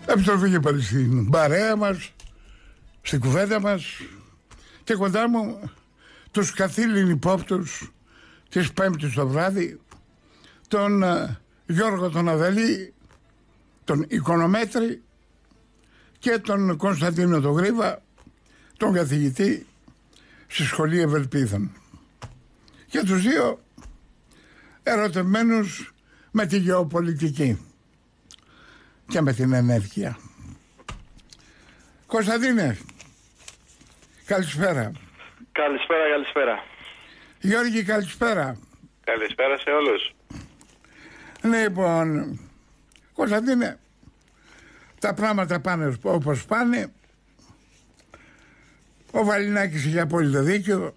Επιστροφή και πάλι στην παρέα μας, στην κουβέντα μας, και κοντά μου τους καθήλυν υπόπτους της Πέμπτης το βράδυ, τον Γιώργο τον Αδελή, τον Οικονομέτρη, και τον Κωνσταντίνο τον Γρίβα, τον καθηγητή στη Σχολή Ευελπίδων. Και τους δύο ερωτευμένους με τη γεωπολιτική και με την ενέργεια. Κωνσταντίνε, καλησπέρα. Καλησπέρα. Γιώργη, καλησπέρα. Καλησπέρα σε όλους. Λοιπόν, Κωνσταντίνε, τα πράγματα πάνε όπως πάνε. Ο Βαλινάκης είχε απόλυτο δίκιο.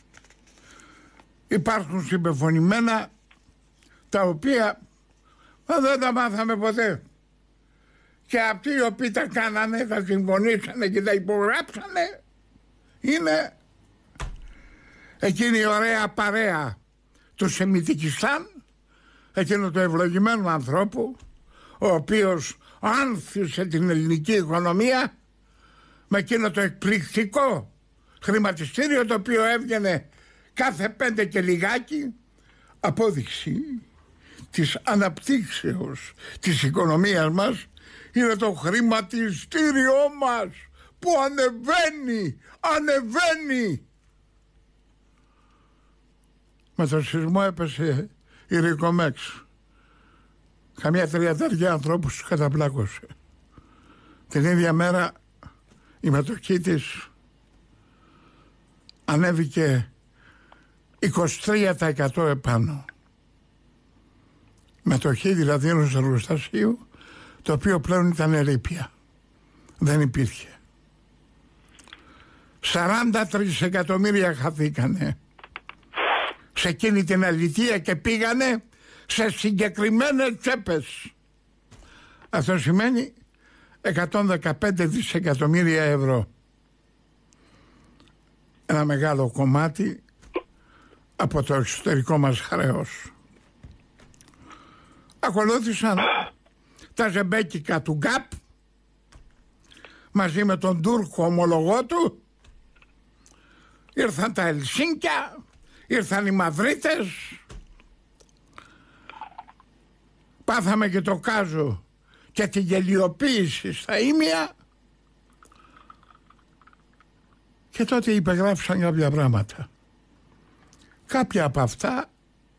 Υπάρχουν συμπεφωνημένα τα οποία δεν τα μάθαμε ποτέ. Και αυτοί οι οποίοι τα κάνανε, τα συμφωνήσανε και τα υπογράψανε, είναι εκείνη η ωραία παρέα του Σεμιτικιστάν, εκείνο του ευλογημένου ανθρώπου, ο οποίος άνθησε την ελληνική οικονομία με εκείνο το εκπληκτικό χρηματιστήριο το οποίο έβγαινε κάθε 5 και λιγάκι, απόδειξη της αναπτύξεως της οικονομίας μας είναι το χρηματιστήριό μας που ανεβαίνει. Με το σεισμό έπεσε η Ρικομέξ. Καμιά 30 ανθρώπους τους καταπλάκωσε. Την ίδια μέρα η μετοχή της ανέβηκε 23% επάνω. Μετοχή δηλαδή ενός εργοστασίου το οποίο πλέον ήταν ερείπια. Δεν υπήρχε. 43 εκατομμύρια χαθήκανε σε εκείνη την αλήθεια και πήγανε σε συγκεκριμένες τσέπες. Αυτό σημαίνει 115 δισεκατομμύρια ευρώ. Ένα μεγάλο κομμάτι από το εξωτερικό μας χρέος. Ακολούθησαν τα ζεμπέκικα του ΓΚΑΠ μαζί με τον Τούρκο ομολογό του. Ήρθαν τα Ελσίνκια, ήρθαν οι Μαδρίτες. Πάθαμε και το κάζο και τη γελιοποίηση στα ίμια. Και τότε υπεγράφησαν κάποια πράγματα. Κάποια από αυτά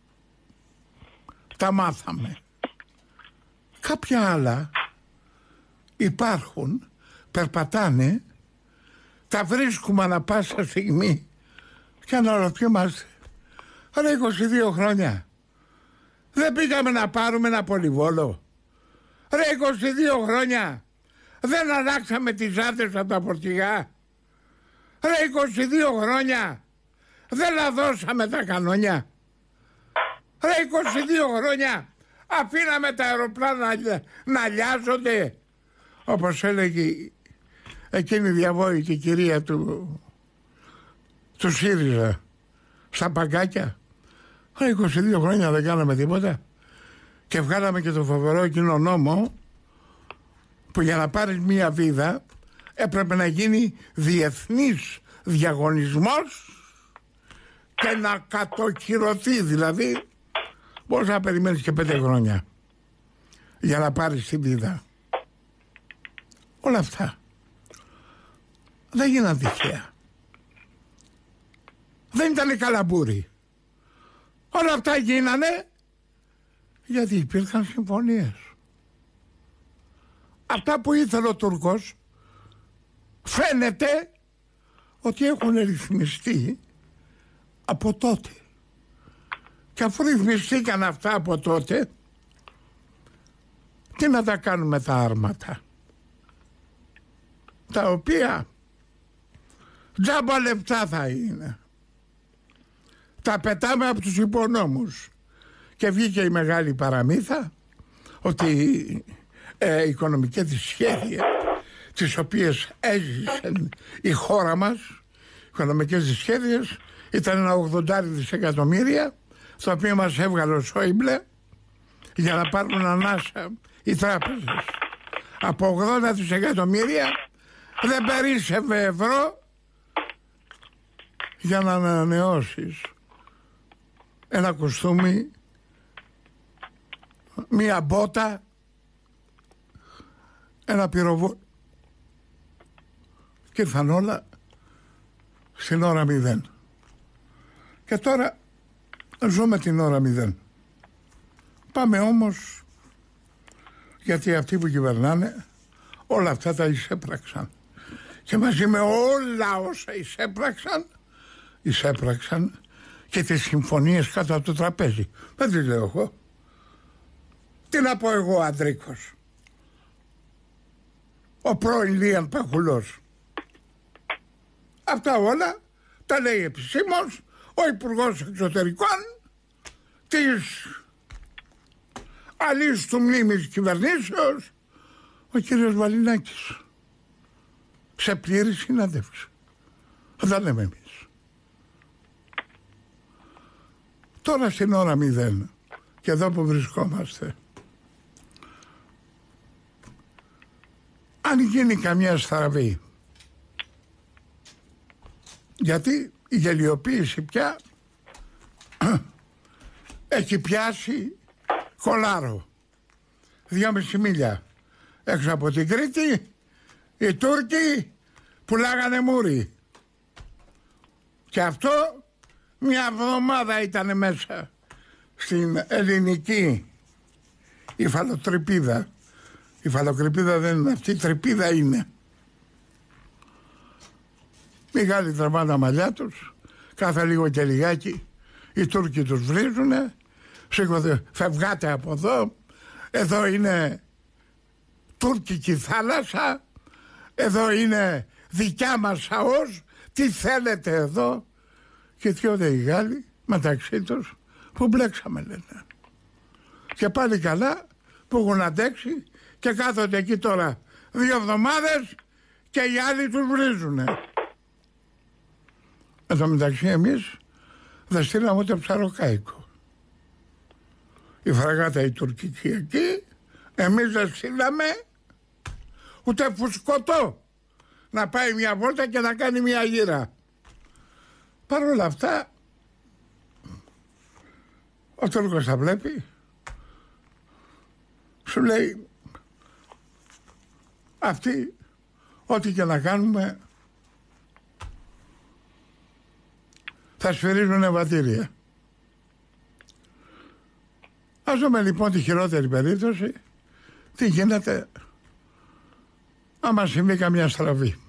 τα μάθαμε. Κάποια άλλα υπάρχουν, περπατάνε, τα βρίσκουμε ανα πάσα στιγμή και αναρωτιόμαστε, αλλά 22 χρόνια δεν πήγαμε να πάρουμε ένα πολυβόλο? Ρε 22 χρόνια δεν αλλάξαμε τις ζάτες από τα φορτηγά? Ρε 22 χρόνια δεν λαδώσαμε τα κανόνια? Ρε 22 χρόνια αφήναμε τα αεροπλάνα να λιάζονται, όπως έλεγε εκείνη η διαβόητη κυρία του ΣΥΡΙΖΑ στα παγκάκια? Ρε 22 χρόνια δεν κάναμε τίποτα? Και βγάλαμε και το φοβερό εκείνο νόμο που για να πάρεις μία βίδα έπρεπε να γίνει διεθνής διαγωνισμός και να κατοχυρωθεί. Δηλαδή μπορείς να περιμένεις και 5 χρόνια για να πάρεις τη βίδα. Όλα αυτά δεν γίναν τυχαία. Δεν ήταν καλαμπούρι. Όλα αυτά γίνανε γιατί υπήρχαν συμφωνίες. Αυτά που ήθελε ο Τούρκος φαίνεται ότι έχουν ρυθμιστεί από τότε. Και αφού ρυθμιστήκαν αυτά από τότε, τι να τα κάνουμε τα άρματα, τα οποία τζάμπα λεπτά θα είναι? Τα πετάμε από τους υπονόμους. Και βγήκε η μεγάλη παραμύθα ότι οι οικονομικές της σχέδια τις οποίες έζησε η χώρα μας, οι οικονομικές της σχέδιες ήταν ένα 80 δισεκατομμύρια, το οποίο μας έβγαλε ο Σόιμπλε για να πάρουν ανάσα οι τράπεζες. από 80 δισεκατομμύρια δεν περίσσευε ευρώ για να ανανεώσεις ένα κοστούμι, μία μπότα, ένα πυροβόλο. Και ήρθαν όλα στην ώρα 0. Και τώρα ζούμε την ώρα 0. Πάμε όμως, γιατί αυτοί που κυβερνάνε όλα αυτά τα εισέπραξαν. Και μαζί με όλα όσα εισέπραξαν και τις συμφωνίες κάτω από το τραπέζι. Δεν τις λέω εγώ. Τι να πω εγώ, Αντρίκος, ο πρώην Λίαν Παχουλός. Αυτά όλα τα λέει επισήμως ο Υπουργός Εξωτερικών της αλής του μνήμης κυβερνήσεως, ο κύριος Βαλινάκης, σε πλήρη συνάντευξη. Δεν λέμε εμείς. Τώρα στην ώρα 0 και εδώ που βρισκόμαστε, αν γίνει καμιά στραβή, γιατί η γελιοποίηση πια έχει πιάσει κολάρο 2,5 μίλια έξω από την Κρήτη. Οι Τούρκοι πουλάγανε μούρι και αυτό μια εβδομάδα ήταν μέσα στην ελληνική υφαλοτρυπίδα. Η υφαλοκρηπίδα δεν είναι αυτή, η τρυπίδα είναι. Μεγάλη τραβάνε τα μαλλιά τους, κάθε λίγο και λιγάκι οι Τούρκοι τους βρίζουνε, σήκωτε, φευγάτε από εδώ, εδώ είναι τουρκική θάλασσα, εδώ είναι δικιά μας ΑΟΣ, τι θέλετε εδώ? Και θυόνται οι Γάλλοι μεταξύ τους που μπλέξαμε, λένε. Και πάλι καλά που έχουν αντέξει και κάθονται εκεί τώρα 2 εβδομάδες και οι άλλοι τους βρίζουνε. Εν τω μεταξύ εμείς δεν στείλαμε ούτε ψαροκάικο. Η φραγάτα η τουρκική εκεί, εμείς δεν στείλαμε ούτε φουσκωτό να πάει μια βόλτα και να κάνει μια γύρα. Παρ' όλα αυτά ο Τούρκος τα βλέπει, σου λέει αυτοί ό,τι και να κάνουμε θα σφυρίζουν ευατήρια. Ας δούμε λοιπόν τη χειρότερη περίπτωση, τι γίνεται άμα συμβεί καμιά στραβή.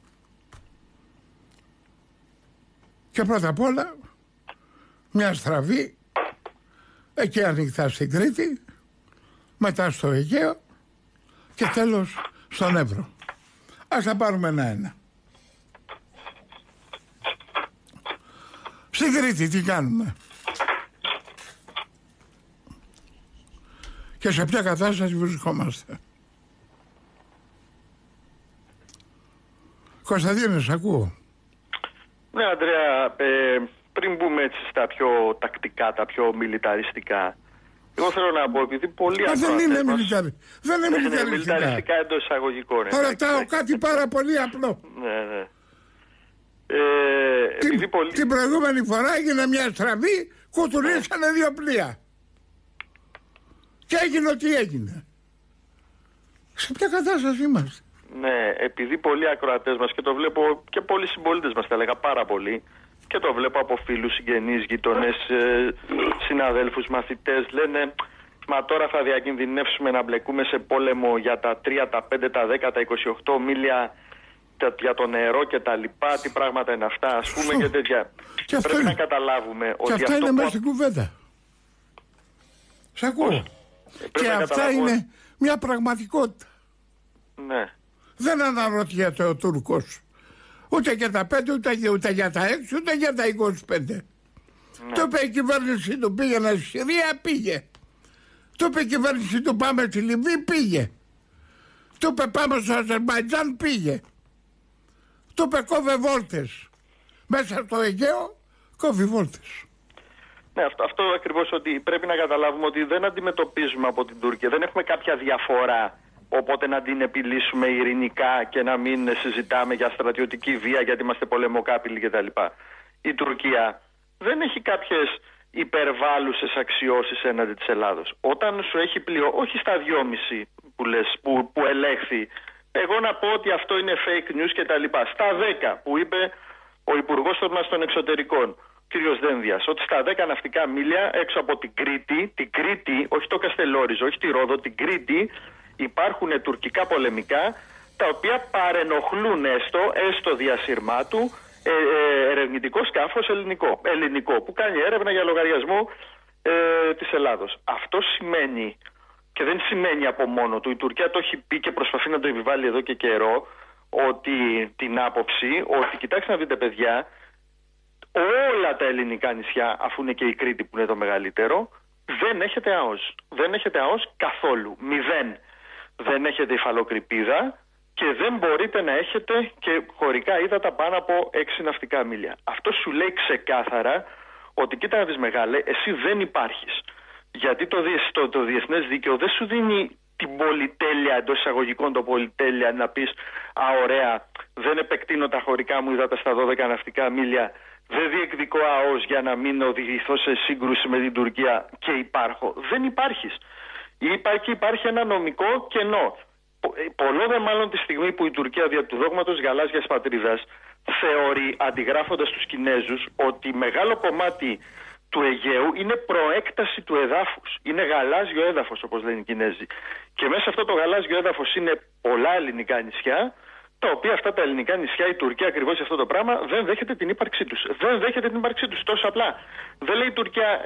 Και πρώτα απ' όλα μια στραβή εκεί ανοιχτά στην Κρήτη, μετά στο Αιγαίο και τέλος στον Εύρο. Ας τα πάρουμε ένα-ένα. Στην Κρήτη τι κάνουμε? Και σε ποια κατάσταση βρισκόμαστε? Κωνσταντίνε, σ' ακούω. Ναι, Ανδρέα, πριν μπούμε έτσι στα πιο τακτικά, τα πιο μιλιταριστικά, εγώ θέλω να πω, επειδή πολλοί δεν είναι μιλιταριστικά εντός εισαγωγικών. Θα ρωτάω κάτι πάρα πολύ απλό. Ναι. Την προηγούμενη φορά έγινε μια στραβή, κουτουλήσανε 2 πλοία. Και έγινε ό,τι έγινε. Σε ποια κατάσταση είμαστε? Ναι, επειδή πολλοί ακροατές μας, και το βλέπω και πολλοί συμπολίτες μας, θα έλεγα πάρα πολύ, και το βλέπω από φίλους, συγγενείς, γείτονες, συναδέλφους, μαθητές, λένε μα τώρα θα διακινδυνεύσουμε να μπλεκούμε σε πόλεμο για τα 3, τα 5, τα 10, τα 28 μίλια για το νερό και τα λοιπά, τι πράγματα είναι αυτά, ας πούμε, και τέτοια. Και πρέπει να καταλάβουμε ότι αυτά είναι μέσα στην κουβέντα. Σ' ακούω. Και αυτά είναι μια πραγματικότητα. Ναι. Δεν αναρωτιέται ο Τούρκος ούτε για τα 5, ούτε για τα 6, ούτε για τα 25. Ναι. Το είπε η κυβέρνηση του πήγαινε στη Συρία, πήγε. Το είπε η κυβέρνηση του πάμε στη Λιβύη, πήγε. Το είπε πάμε στο Αζερμπαϊτζάν, πήγε. Το είπε κόβε βόλτες. Μέσα στο Αιγαίο κόβει βόλτες. Ναι, αυτό ακριβώς, ότι πρέπει να καταλάβουμε ότι δεν αντιμετωπίζουμε από την Τουρκία, δεν έχουμε κάποια διαφορά οπότε να την επιλύσουμε ειρηνικά και να μην συζητάμε για στρατιωτική βία γιατί είμαστε πολεμοκάπηλοι κτλ. Η Τουρκία δεν έχει κάποιες υπερβάλλουσες αξιώσεις έναντι της Ελλάδος. Όταν σου έχει όχι στα 2,5 που λες, που ελέγχθη, εγώ να πω ότι αυτό είναι fake news κτλ. Στα 10 που είπε ο Υπουργός των Εξωτερικών, κ. Δένδιας, ότι στα 10 ναυτικά μίλια έξω από την Κρήτη, όχι το Καστελόριζο, όχι τη Ρόδο, την Κρήτη, υπάρχουν τουρκικά πολεμικά τα οποία παρενοχλούν έστω διασύρμά του ερευνητικό σκάφος ελληνικό που κάνει έρευνα για λογαριασμό της Ελλάδος. Αυτό σημαίνει, και δεν σημαίνει από μόνο του, η Τουρκία το έχει πει και προσπαθεί να το επιβάλλει εδώ και καιρό, ότι την άποψη ότι κοιτάξτε να δείτε παιδιά, όλα τα ελληνικά νησιά, αφού είναι και η Κρήτη που είναι το μεγαλύτερο, δεν έχετε ΑΟΣ. Δεν έχετε ΑΟΣ καθόλου. 0. Δεν έχετε υφαλοκρηπίδα και δεν μπορείτε να έχετε και χωρικά ύδατα πάνω από 6 ναυτικά μίλια. Αυτό σου λέει ξεκάθαρα ότι κοίτα να δεις μεγάλε, εσύ δεν υπάρχεις. Γιατί το διεθνές δίκαιο δεν σου δίνει την πολυτέλεια, εντός εισαγωγικών το πολυτέλεια, να πεις «Α, ωραία, δεν επεκτείνω τα χωρικά μου ύδατα στα 12 ναυτικά μίλια, δεν διεκδικώ ΑΟΣ για να μην οδηγηθώ σε σύγκρουση με την Τουρκία και υπάρχω». Δεν υπάρχεις. Υπάρχει ένα νομικό κενό. Πολλό δε μάλλον τη στιγμή που η Τουρκία δια του δόγματος γαλάζιας πατρίδας θεωρεί, αντιγράφοντας τους Κινέζους, ότι μεγάλο κομμάτι του Αιγαίου είναι προέκταση του εδάφους. Είναι γαλάζιο έδαφος, όπως λένε οι Κινέζοι. Και μέσα σε αυτό το γαλάζιο έδαφος είναι πολλά ελληνικά νησιά, τα οποία αυτά τα ελληνικά νησιά, η Τουρκία ακριβώς για αυτό το πράγμα δεν δέχεται την ύπαρξή τους. Δεν δέχεται την ύπαρξή τους, τόσο απλά. Δεν λέει η Τουρκία,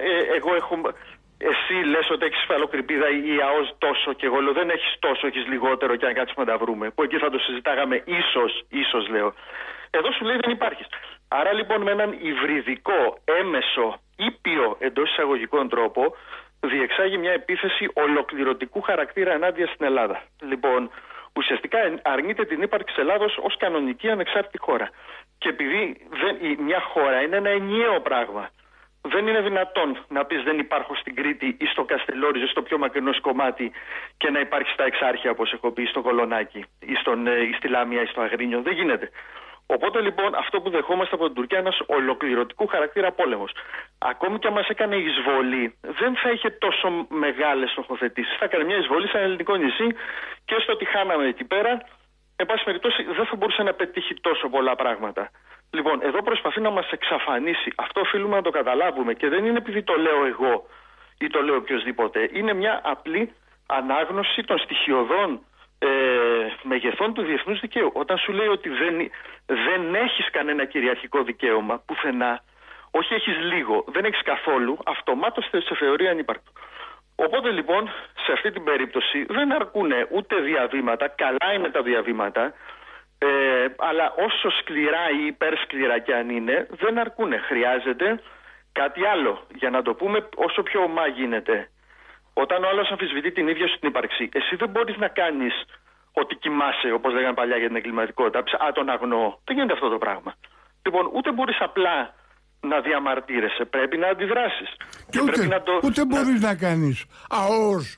εσύ λες ότι έχεις υφαλοκρηπίδα ή ΑΟΣ τόσο, και εγώ λέω δεν έχεις τόσο, έχεις λιγότερο, και αν κάτσουμε να τα βρούμε. Που εκεί θα το συζητάγαμε, ίσως λέω. Εδώ σου λέει δεν υπάρχεις. Άρα λοιπόν με έναν υβριδικό, έμεσο, ήπιο εντός εισαγωγικών τρόπο, διεξάγει μια επίθεση ολοκληρωτικού χαρακτήρα ενάντια στην Ελλάδα. Λοιπόν, ουσιαστικά αρνείται την ύπαρξη της Ελλάδος ως κανονική ανεξάρτητη χώρα. Και επειδή μια χώρα είναι ένα ενιαίο πράγμα, δεν είναι δυνατόν να πεις δεν υπάρχω στην Κρήτη ή στο Καστελόριζο, στο πιο μακρινό κομμάτι, και να υπάρχει στα Εξάρχεια, όπως έχω πει, στο Κολονάκι ή στη Λάμια ή στο Αγρίνιο. Δεν γίνεται. Οπότε λοιπόν αυτό που δεχόμαστε από την Τουρκία είναι ένας ολοκληρωτικού χαρακτήρα πόλεμος. Ακόμη και αν μας έκανε εισβολή, δεν θα είχε τόσο μεγάλες στοχοθετήσεις. Θα έκανε μια εισβολή σε ένα ελληνικό νησί και στο ότι χάναμε εκεί πέρα, εν πάση περιπτώσει, δεν θα μπορούσε να πετύχει τόσο πολλά πράγματα. Λοιπόν, εδώ προσπαθεί να μας εξαφανίσει. Αυτό οφείλουμε να το καταλάβουμε, και δεν είναι επειδή το λέω εγώ ή το λέω οποιοδήποτε. Είναι μια απλή ανάγνωση των στοιχειωδών μεγεθών του διεθνούς δικαίου. Όταν σου λέει ότι δεν έχεις κανένα κυριαρχικό δικαίωμα πουθενά, όχι έχεις λίγο, δεν έχεις καθόλου, αυτομάτως σε θεωρεί ανύπαρκτο. Οπότε λοιπόν σε αυτή την περίπτωση δεν αρκούνε ούτε διαβήματα, καλά είναι τα διαβήματα, αλλά όσο σκληρά ή υπερσκληρά κι αν είναι, δεν αρκούνε. Χρειάζεται κάτι άλλο, για να το πούμε όσο πιο ομά γίνεται. Όταν ο άλλος αμφισβητεί την ίδια σου την ύπαρξη, εσύ δεν μπορείς να κάνεις ότι κοιμάσαι, όπως λέγανε παλιά για την εγκληματικότητα. Τον αγνοώ. Δεν γίνεται αυτό το πράγμα. Λοιπόν, ούτε μπορείς απλά να διαμαρτύρεσαι. Πρέπει να αντιδράσεις. Και ούτε μπορείς να κάνεις ΑΟΣ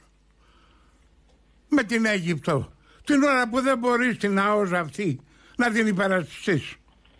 με την Αίγυπτο. Την ώρα που δεν μπορείς την ΑΟΣ αυτή να την υπερασπιστείς.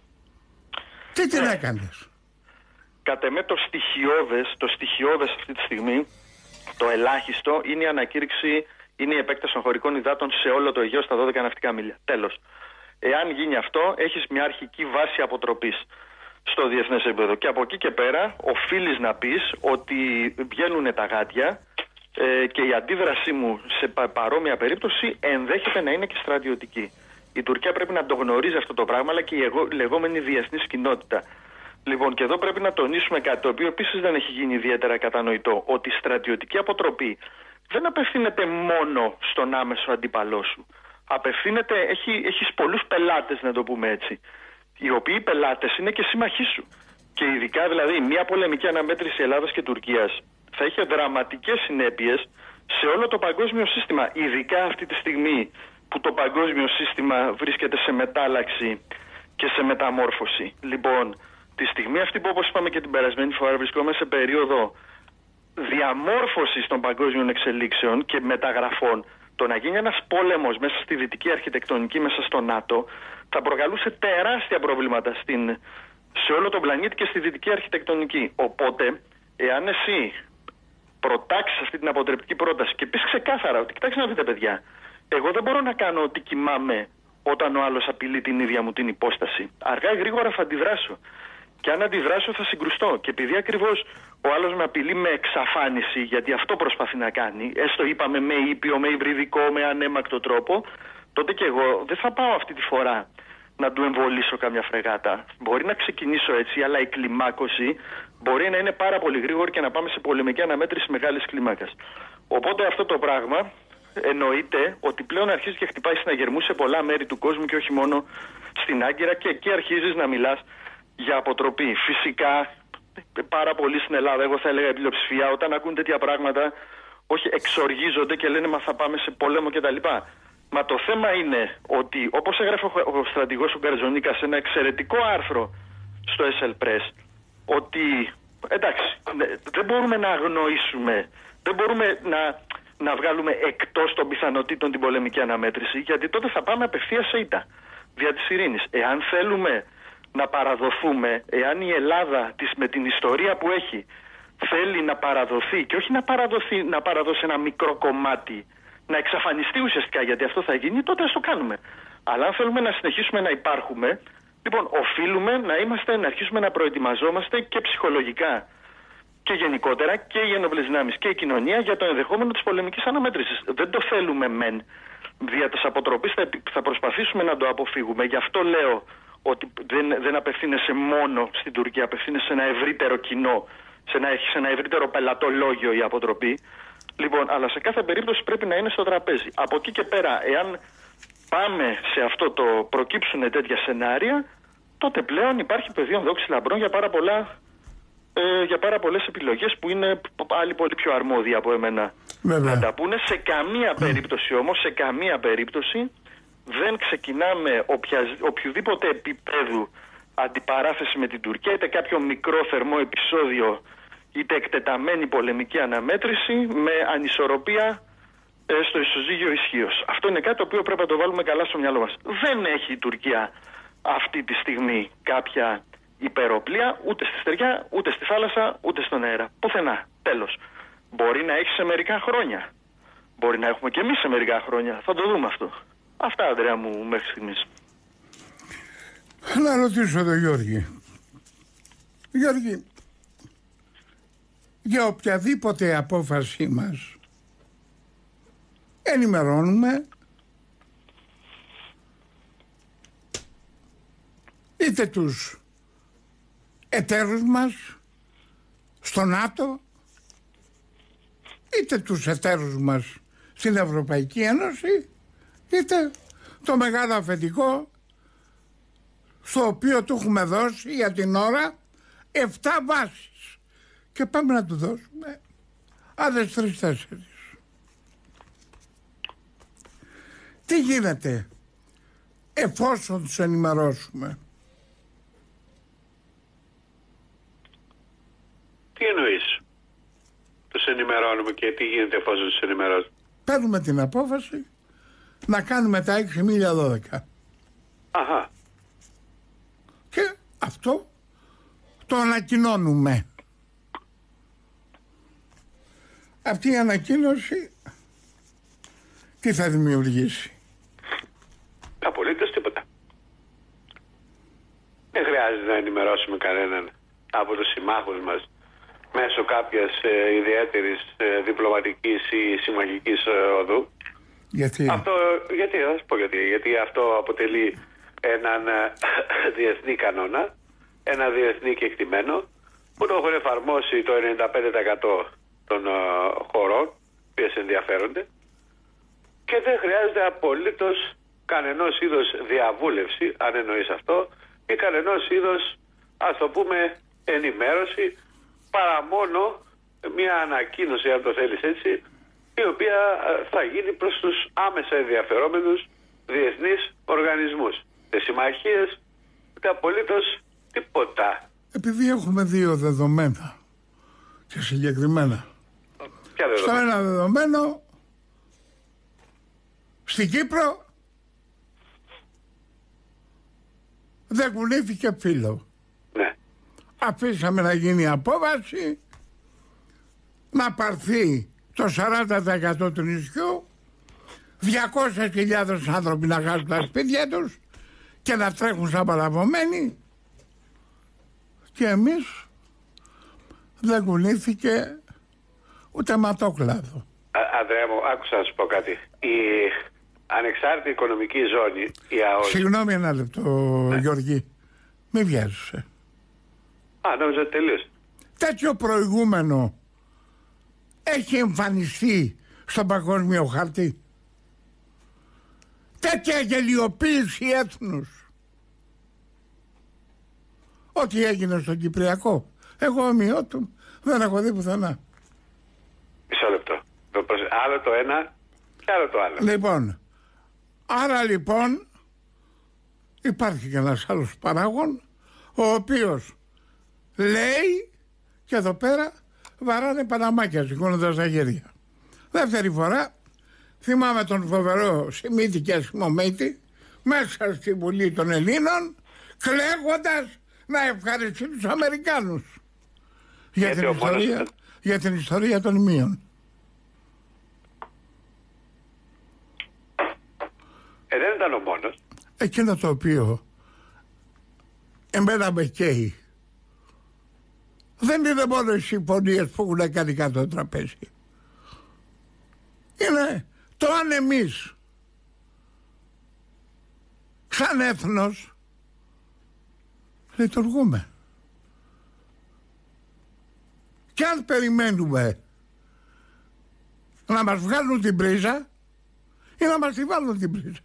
Τι την έκανες? Κατ' εμέ το στοιχειώδες αυτή τη στιγμή, το ελάχιστο, είναι η ανακήρυξη, είναι η επέκταση των χωρικών υδάτων σε όλο το Αιγαίο στα 12 ναυτικά μίλια. Τέλος. Εάν γίνει αυτό, έχεις μια αρχική βάση αποτροπής στο διεθνές επίπεδο. Και από εκεί και πέρα οφείλεις να πεις ότι βγαίνουν τα γάντια, και η αντίδρασή μου σε παρόμοια περίπτωση ενδέχεται να είναι και στρατιωτική. Η Τουρκία πρέπει να το γνωρίζει αυτό το πράγμα, αλλά και η λεγόμενη διεθνής κοινότητα. Λοιπόν, και εδώ πρέπει να τονίσουμε κάτι το οποίο επίσης δεν έχει γίνει ιδιαίτερα κατανοητό, ότι η στρατιωτική αποτροπή δεν απευθύνεται μόνο στον άμεσο αντίπαλό σου. Έχεις πολλούς πελάτες, να το πούμε έτσι, οι οποίοι πελάτες είναι και σύμμαχοί σου. Και ειδικά δηλαδή μια πολεμική αναμέτρηση Ελλάδας και Τουρκίας θα είχε δραματικές συνέπειες σε όλο το παγκόσμιο σύστημα, ειδικά αυτή τη στιγμή που το παγκόσμιο σύστημα βρίσκεται σε μετάλλαξη και σε μεταμόρφωση. Λοιπόν, τη στιγμή αυτή που, όπως είπαμε και την περασμένη φορά, βρισκόμαστε σε περίοδο διαμόρφωσης των παγκόσμιων εξελίξεων και μεταγραφών, Το να γίνει ένας πόλεμος μέσα στη δυτική αρχιτεκτονική, μέσα στο ΝΑΤΟ, θα προκαλούσε τεράστια προβλήματα σε όλο τον πλανήτη και στη δυτική αρχιτεκτονική. Οπότε, εάν εσύ προτάξεις αυτή την αποτρεπτική πρόταση και πεις ξεκάθαρα ότι κοιτάξτε να δείτε παιδιά, εγώ δεν μπορώ να κάνω ότι κοιμάμαι όταν ο άλλος απειλεί την ίδια μου την υπόσταση. Αργά ή γρήγορα θα αντιδράσω. Και αν αντιδράσω θα συγκρουστώ. Και επειδή ακριβώς ο άλλος με απειλεί με εξαφάνιση, γιατί αυτό προσπαθεί να κάνει, έστω είπαμε με ήπιο, με υβριδικό, με ανέμακτο τρόπο, τότε και εγώ δεν θα πάω αυτή τη φορά να του εμβολήσω καμιά φρεγάτα. Μπορεί να ξεκινήσω έτσι, αλλά η κλιμάκωση μπορεί να είναι πάρα πολύ γρήγορη και να πάμε σε πολεμική αναμέτρηση μεγάλης κλίμακας. Οπότε αυτό το πράγμα εννοείται ότι πλέον αρχίζει και χτυπάει συναγερμούς σε πολλά μέρη του κόσμου και όχι μόνο στην Άγκυρα, και εκεί αρχίζεις να μιλάς για αποτροπή. Φυσικά, πάρα πολλοί στην Ελλάδα, εγώ θα έλεγα η πλειοψηφία, όταν ακούν τέτοια πράγματα, όχι εξοργίζονται και λένε μα θα πάμε σε πόλεμο κτλ. Μα το θέμα είναι ότι, όπως έγραφε ο στρατηγός ο Γκαρτζονίκας σε ένα εξαιρετικό άρθρο στο SL Press, ότι εντάξει, δεν μπορούμε να αγνοήσουμε, δεν μπορούμε να βγάλουμε εκτός των πιθανότητων την πολεμική αναμέτρηση, γιατί τότε θα πάμε απευθείας σε ήττα δια της ειρήνης. Εάν θέλουμε να παραδοθούμε, εάν η Ελλάδα με την ιστορία που έχει θέλει να παραδοθεί, και όχι να παραδώσει ένα μικρό κομμάτι, να εξαφανιστεί ουσιαστικά, γιατί αυτό θα γίνει, τότε ας το κάνουμε. Αλλά αν θέλουμε να συνεχίσουμε να υπάρχουμε, λοιπόν, οφείλουμε να αρχίσουμε να προετοιμαζόμαστε και ψυχολογικά και γενικότερα και οι ενόπλες δυνάμεις και η κοινωνία για το ενδεχόμενο της πολεμικής αναμέτρησης. Δεν το θέλουμε μεν. Δια της αποτροπής θα προσπαθήσουμε να το αποφύγουμε. Γι' αυτό λέω ότι δεν απευθύνεσαι μόνο στην Τουρκία, απευθύνεσαι σε ένα ευρύτερο κοινό, σε ένα ευρύτερο πελατολόγιο η αποτροπή. Λοιπόν, αλλά σε κάθε περίπτωση πρέπει να είναι στο τραπέζι. Από εκεί και πέρα, εάν πάμε σε αυτό το προκύψουν τέτοια σενάρια, τότε πλέον υπάρχει πεδίο δόξη λαμπρών για πάρα πολλές επιλογές που είναι πάλι πολύ πιο αρμόδιοι από εμένα. Βέβαια. Να τα πούνε. Σε καμία περίπτωση όμως, σε καμία περίπτωση δεν ξεκινάμε οποιοδήποτε επίπεδου αντιπαράθεση με την Τουρκία, είτε κάποιο μικρό θερμό επεισόδιο, είτε εκτεταμένη πολεμική αναμέτρηση με ανισορροπία στο ισοζύγιο ισχύος. Αυτό είναι κάτι το οποίο πρέπει να το βάλουμε καλά στο μυαλό μας. Δεν έχει η Τουρκία αυτή τη στιγμή κάποια υπεροπλία, ούτε στη στεριά, ούτε στη θάλασσα, ούτε στον αέρα. Πουθενά. Τέλος. Μπορεί να έχει σε μερικά χρόνια. Μπορεί να έχουμε και εμείς σε μερικά χρόνια. Θα το δούμε αυτό. Αυτά, Ανδρέα μου, μέχρι στιγμής. Να ρωτήσω τον Γιώργη. Γιώργη, για οποιαδήποτε απόφαση μας ενημερώνουμε είτε τους εταίρους μας στο ΝΑΤΟ, είτε τους εταίρους μας στην Ευρωπαϊκή Ένωση, είτε το μεγάλο αφεντικό στο οποίο του έχουμε δώσει για την ώρα 7 βάσεις και πάμε να του δώσουμε άλλες 3-4. Τι γίνεται εφόσον τους ενημερώσουμε? Τι εννοείς? Τους ενημερώνουμε και τι γίνεται εφόσον τους ενημερώσουμε? Παίρνουμε την απόφαση να κάνουμε τα 6.012. Αχα. Και αυτό το ανακοινώνουμε. Αυτή η ανακοίνωση τι θα δημιουργήσει? Απολύτως τίποτα. Δεν χρειάζεται να ενημερώσουμε κανέναν από τους συμμάχους μας μέσω κάποιας ιδιαίτερης διπλωματικής ή συμμαχικής οδού. Γιατί? Γιατί, θα σας πω γιατί. Γιατί αυτό αποτελεί έναν διεθνή κανόνα, ένα διεθνή κεκτημένο που το έχουν εφαρμόσει το 95% των χωρών που ενδιαφέρονται και δεν χρειάζεται απολύτως κανενός είδος διαβούλευση, αν εννοείς αυτό, ή κανενός είδος, ας το πούμε, ενημέρωση, παρά μόνο μια ανακοίνωση, αν το θέλεις έτσι, η οποία θα γίνει προς τους άμεσα ενδιαφερόμενους διεθνείς οργανισμούς. Σε συμμαχίες, ούτε απολύτως τίποτα. Επειδή έχουμε δύο δεδομένα και συγκεκριμένα. Ποια δεδομένα? Στο ένα δεδομένο Στην Κύπρο δεν κουνήθηκε φύλλο. Ναι. Αφήσαμε να γίνει η απόβαση, να πάρθει το 40% του νησιού, 200.000 άνθρωποι να χάσουν τα σπίτια τους και να τρέχουν σαν παραβωμένοι, και εμείς δεν κουνήθηκε ούτε ματόκλαδο. Ανδρέα μου, άκουσα να σου πω κάτι. Η ανεξάρτητη οικονομική ζώνη, η ΑΟΣ... Συγγνώμη ένα λεπτό, ναι. Γιώργη, μη βιάζεσαι. Νόμιζα ότι τελείωσε. Τέτοιο προηγούμενο έχει εμφανιστεί στον παγκόσμιο χάρτη. Τέτοια γελιοποίηση έθνους. Ό,τι έγινε στον Κυπριακό, εγώ ομοιότου δεν έχω δει πουθενά. Μισό λεπτό. Άλλο το ένα και άλλο το άλλο. Λοιπόν, άρα λοιπόν υπάρχει και ένας άλλος παράγων, ο οποίος λέει, και εδώ πέρα βαράνε παναμάκια σηκώνοντας τα χέρια. Δεύτερη φορά θυμάμαι τον φοβερό Σιμίτη και Σιμωμίτη μέσα στη Βουλή των Ελλήνων κλαίγοντας να ευχαριστεί τους Αμερικάνους για την ιστορία των ημείων. Δεν ήταν ο μόνος. Εκείνο το οποίο εμένα με καίει δεν είναι μόνο οι συμφωνίες που έχουν κάνει κάτω το τραπέζι. Είναι το αν εμείς σαν έθνος λειτουργούμε. Και αν περιμένουμε να μας βγάλουν την πρίζα ή να μας τη βάλουν την πρίζα.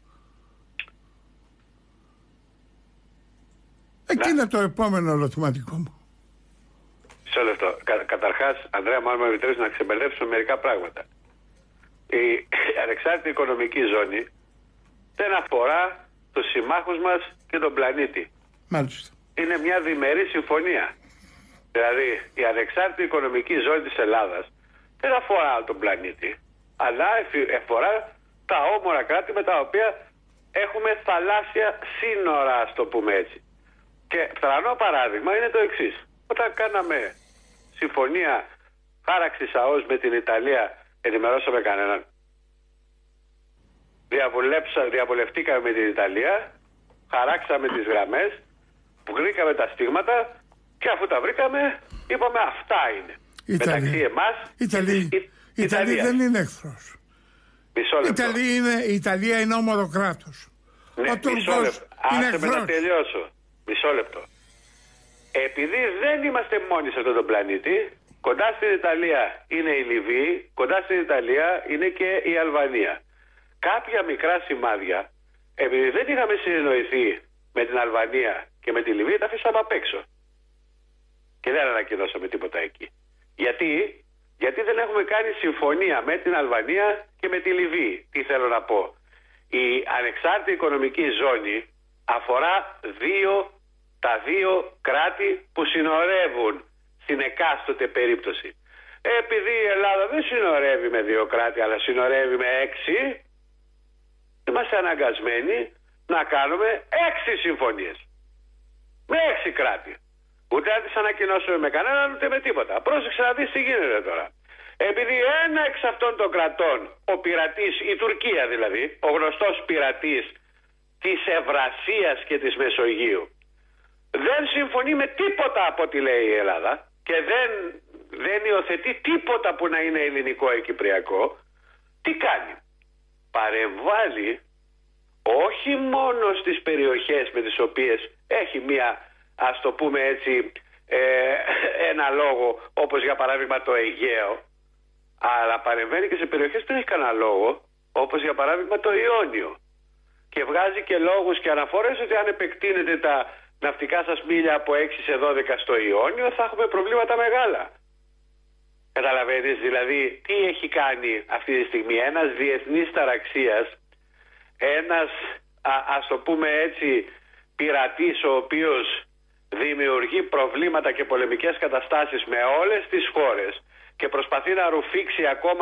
Εκεί είναι το επόμενο ερωτηματικό μου. Μισό λεπτό. Καταρχάς, Ανδρέα, μάλλον με επιτρέψει να ξεμπερδέψουμε μερικά πράγματα. Η ανεξάρτητη οικονομική ζώνη δεν αφορά τους συμμάχους μας και τον πλανήτη. Μάλιστα. Είναι μια διμερή συμφωνία. Δηλαδή, η ανεξάρτητη οικονομική ζώνη της Ελλάδας δεν αφορά τον πλανήτη, αλλά αφορά τα όμορα κράτη με τα οποία έχουμε θαλάσσια σύνορα, ας το πούμε έτσι. Και τρανό παράδειγμα είναι το εξής. Όταν κάναμε συμφωνία χάραξης ΑΟΣ με την Ιταλία, ενημερώσαμε κανέναν. Διαβουλευτήκαμε με την Ιταλία, χαράξαμε τις γραμμές, βρήκαμε τα στίγματα και αφού τα βρήκαμε είπαμε αυτά είναι. Μεταξύ εμάς η Ιταλία δεν είναι εχθρός. Η Ιταλία είναι όμορο κράτος. Ναι, ο Τούρκος είναι εχθρός. Να τελειώσω. Μισό λεπτό. Επειδή δεν είμαστε μόνοι σε αυτόν τον πλανήτη, κοντά στην Ιταλία είναι η Λιβύη, κοντά στην Ιταλία είναι και η Αλβανία. Κάποια μικρά σημάδια, επειδή δεν είχαμε συνεννοηθεί με την Αλβανία και με τη Λιβύη, τα αφήσαμε απ' έξω. Και δεν ανακοινώσαμε τίποτα εκεί. Γιατί δεν έχουμε κάνει συμφωνία με την Αλβανία και με τη Λιβύη. Τι θέλω να πω. Η ανεξάρτητη οικονομική ζώνη αφορά τα δύο κράτη που συνορεύουν στην εκάστοτε περίπτωση. Επειδή η Ελλάδα δεν συνορεύει με 2 κράτη αλλά συνορεύει με 6, είμαστε αναγκασμένοι να κάνουμε 6 συμφωνίες. Με 6 κράτη. Ούτε να τις ανακοινώσουμε με κανέναν ούτε με τίποτα. Πρόσεξε να δεις τι γίνεται τώρα. Επειδή ένα εξ αυτών των κρατών, ο πειρατής, η Τουρκία δηλαδή, ο γνωστός πειρατής της Ευρασίας και της Μεσογείου, δεν συμφωνεί με τίποτα από ό,τι λέει η Ελλάδα και δεν υιοθετεί τίποτα που να είναι ελληνικό ή κυπριακό, τι κάνει? Παρεμβάλλει όχι μόνο στις περιοχές με τις οποίες έχει μία, ας το πούμε έτσι, ένα λόγο, όπως για παράδειγμα το Αιγαίο, αλλά παρεμβαίνει και σε περιοχές που δεν έχει κανένα λόγο, όπως για παράδειγμα το Ιόνιο. Και βγάζει και λόγους και αναφορές ότι αν επεκτείνεται τα ναυτικά σας μίλια από 6 σε 12 στο Ιόνιο θα έχουμε προβλήματα μεγάλα. Καταλαβαίνεις δηλαδή τι έχει κάνει αυτή τη στιγμή ένας διεθνής ταραξίας, ένας ας το πούμε έτσι πειρατής ο οποίος δημιουργεί προβλήματα και πολεμικές καταστάσεις με όλες τις χώρες και προσπαθεί να ρουφήξει ακόμα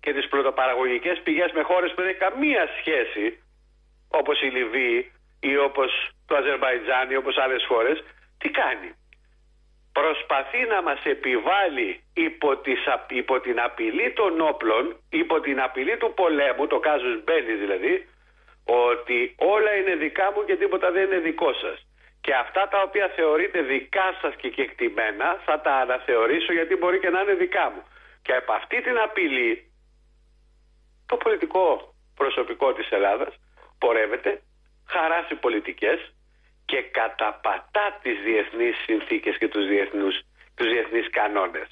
και τις πλουτοπαραγωγικές πηγές με χώρες που δεν έχει καμία σχέση, όπως η Λιβύη ή όπως το Αζερμπαϊτζάν ή όπως άλλες χώρες, τι κάνει? Προσπαθεί να μας επιβάλλει υπό την απειλή των όπλων, υπό την απειλή του πολέμου, το κάζους μπέλι δηλαδή, ότι όλα είναι δικά μου και τίποτα δεν είναι δικό σας. Και αυτά τα οποία θεωρείτε δικά σας και κεκτημένα θα τα αναθεωρήσω, γιατί μπορεί και να είναι δικά μου. Και από αυτή την απειλή το πολιτικό προσωπικό της Ελλάδας πορεύεται, χαράσει πολιτικές και καταπατά τις διεθνείς συνθήκες και τους διεθνείς κανόνες.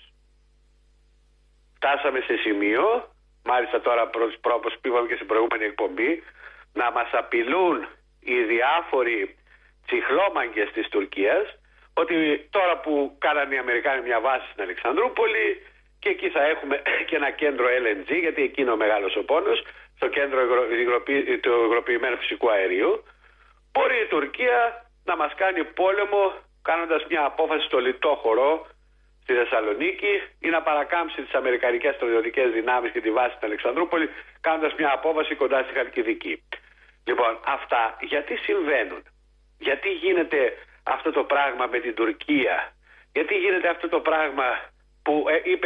Φτάσαμε σε σημείο, μάλιστα τώρα όπως πήγαμε και στην προηγούμενη εκπομπή, να μας απειλούν οι διάφοροι τσιχλόμαγκες της Τουρκίας ότι τώρα που κάνανε οι Αμερικάνοι μια βάση στην Αλεξανδρούπολη και εκεί θα έχουμε και ένα κέντρο LNG, γιατί εκεί είναι ο μεγάλος ο πόνος, στο κέντρο του υγροποιημένου φυσικού αερίου, μπορεί η Τουρκία να μας κάνει πόλεμο κάνοντας μια απόφαση στο Λιτόχωρο στη Θεσσαλονίκη ή να παρακάμψει τις αμερικανικές στρατιωτικές δυνάμεις και τη βάση στην Αλεξανδρούπολη κάνοντας μια απόφαση κοντά στη Χαλκιδική. Λοιπόν, αυτά γιατί συμβαίνουν? Γιατί γίνεται αυτό το πράγμα με την Τουρκία? Γιατί γίνεται αυτό το πράγμα που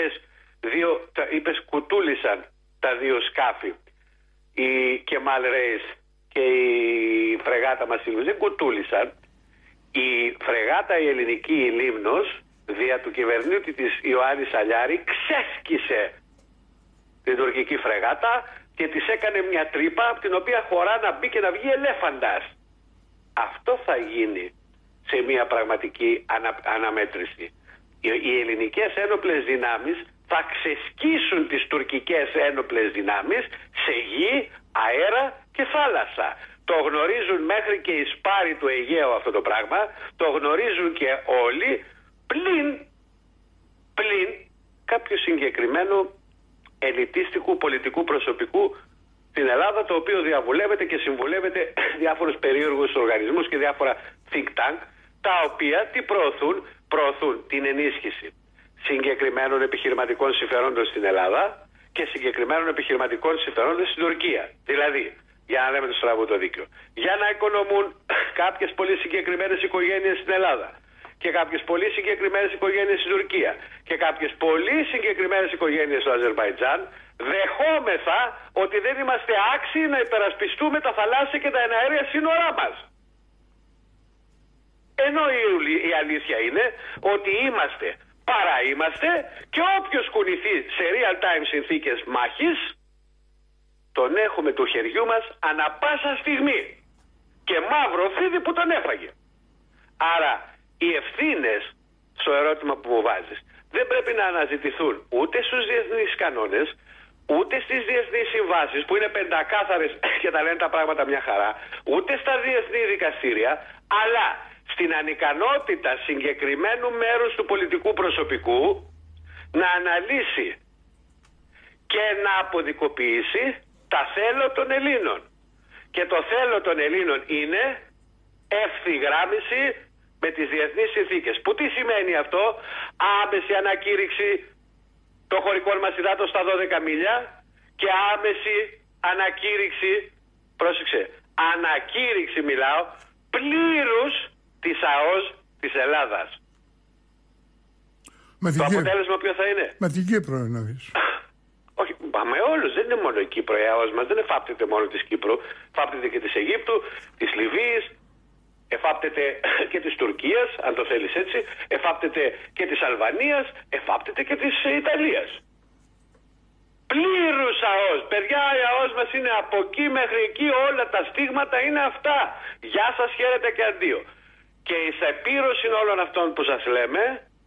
είπες κουτούλησαν τα δύο σκάφη, η Κεμάλ Ρέις και η φρεγάτα μας δεν κουτούλησαν. Η φρεγάτα η ελληνική, η Λίμνος, δια του κυβερνήτη της Ιωάννη Σαλιάρη, ξέσκησε την τουρκική φρεγάτα και της έκανε μια τρύπα από την οποία χωρά να μπει και να βγει ελέφαντας. Αυτό θα γίνει σε μια πραγματική αναμέτρηση. Οι ελληνικές ένοπλες δυνάμεις θα ξεσκίσουν τις τουρκικές ένοπλες δυνάμεις σε γη, αέρα και θάλασσα. Το γνωρίζουν μέχρι και οι σπάροι του Αιγαίου αυτό το πράγμα, το γνωρίζουν και όλοι, πλην κάποιου συγκεκριμένου ελιτίστικου πολιτικού προσωπικού στην Ελλάδα, το οποίο διαβουλεύεται και συμβουλεύεται διάφορους περίεργους οργανισμούς και διάφορα think tank, τα οποία τι προωθούν? Προωθούν την ενίσχυση συγκεκριμένων επιχειρηματικών συμφερόντων στην Ελλάδα και συγκεκριμένων επιχειρηματικών συμφερόντων στην Τουρκία. Δηλαδή, για να λέμε το στραβό το δίκαιο, για να οικονομούν κάποιες πολύ συγκεκριμένες οικογένειες στην Ελλάδα και κάποιες πολύ συγκεκριμένες οικογένειες στην Τουρκία και κάποιες πολύ συγκεκριμένες οικογένειες στο Αζερμπαϊτζάν, δεχόμεθα ότι δεν είμαστε άξιοι να υπερασπιστούμε τα θαλάσσια και τα εναέρια σύνορά μας. Ενώ η αλήθεια είναι ότι είμαστε και όποιος κουνηθεί σε real time συνθήκες μάχης τον έχουμε του χεριού μας ανα πάσα στιγμή και μαύρο φίδι που τον έφαγε. Άρα οι ευθύνες στο ερώτημα που μου βάζεις δεν πρέπει να αναζητηθούν ούτε στους διεθνείς κανόνες, ούτε στις διεθνείς συμβάσεις που είναι πεντακάθαρες και τα λένε τα πράγματα μια χαρά, ούτε στα διεθνή δικαστήρια, αλλά στην ανικανότητα συγκεκριμένου μέρους του πολιτικού προσωπικού να αναλύσει και να αποδικοποιήσει τα θέλω των Ελλήνων. Και το θέλω των Ελλήνων είναι ευθυγράμμιση με τις διεθνείς συνθήκες. Που τι σημαίνει αυτό? Άμεση ανακήρυξη των χωρικών μας υδάτων στα 12 μίλια και άμεση ανακήρυξη, πρόσεξε, ανακήρυξη μιλάω, πλήρους της ΑΟΣ της Ελλάδας. Το αποτέλεσμα ποιο θα είναι? Με την Κύπρο εννοείς? Όχι, με όλους, δεν είναι μόνο η Κύπρο, η ΑΟΣ μας δεν εφάπτεται μόνο της Κύπρου, εφάπτεται και της Αιγύπτου, της Λιβύης, εφάπτεται και της Τουρκίας, αν το θέλεις έτσι, εφάπτεται και της Αλβανίας, εφάπτεται και της Ιταλίας. Πλήρους ΑΟΣ. Παιδιά, η ΑΟΣ μας είναι από εκεί μέχρι εκεί, όλα τα στίγματα είναι αυτά. Γεια σας, χαίρετε και αντίο. Και εις επίρρωση όλων αυτών που σας λέμε,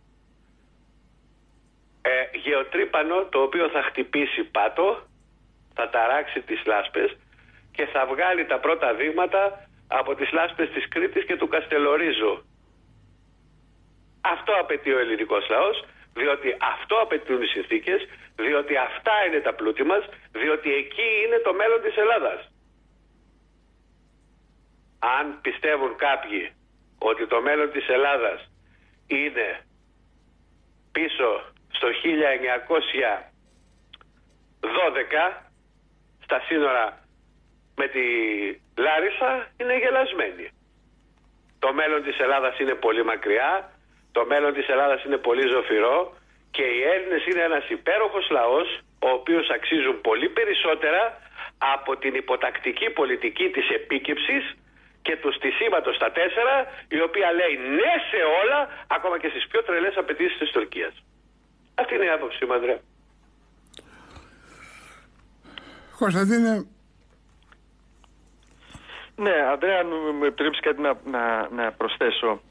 γεωτρύπανο το οποίο θα χτυπήσει πάτο, θα ταράξει τις λάσπες και θα βγάλει τα πρώτα δείγματα από τις λάσπες της Κρήτης και του Καστελορίζου. Αυτό απαιτεί ο ελληνικός λαός, διότι αυτό απαιτούν οι συνθήκες, διότι αυτά είναι τα πλούτη μας, διότι εκεί είναι το μέλλον της Ελλάδας. Αν πιστεύουν κάποιοι ότι το μέλλον της Ελλάδας είναι πίσω στο 12 στα σύνορα με τη Λάρισα είναι γελασμένοι. Το μέλλον της Ελλάδας είναι πολύ μακριά, το μέλλον της Ελλάδας είναι πολύ ζωφυρό και οι Έλληνες είναι ένας υπέροχος λαός, ο οποίος αξίζουν πολύ περισσότερα από την υποτακτική πολιτική της επίκυψης και του στισίματος στα 4, η οποία λέει ναι σε όλα, ακόμα και στις πιο τρελές απαιτήσεις της Τουρκίας. Αυτή είναι η άποψή μου, Ανδρέα. Κωνσταντίνε. Ναι, Ανδρέα, αν μου επιτρέψει κάτι να προσθέσω.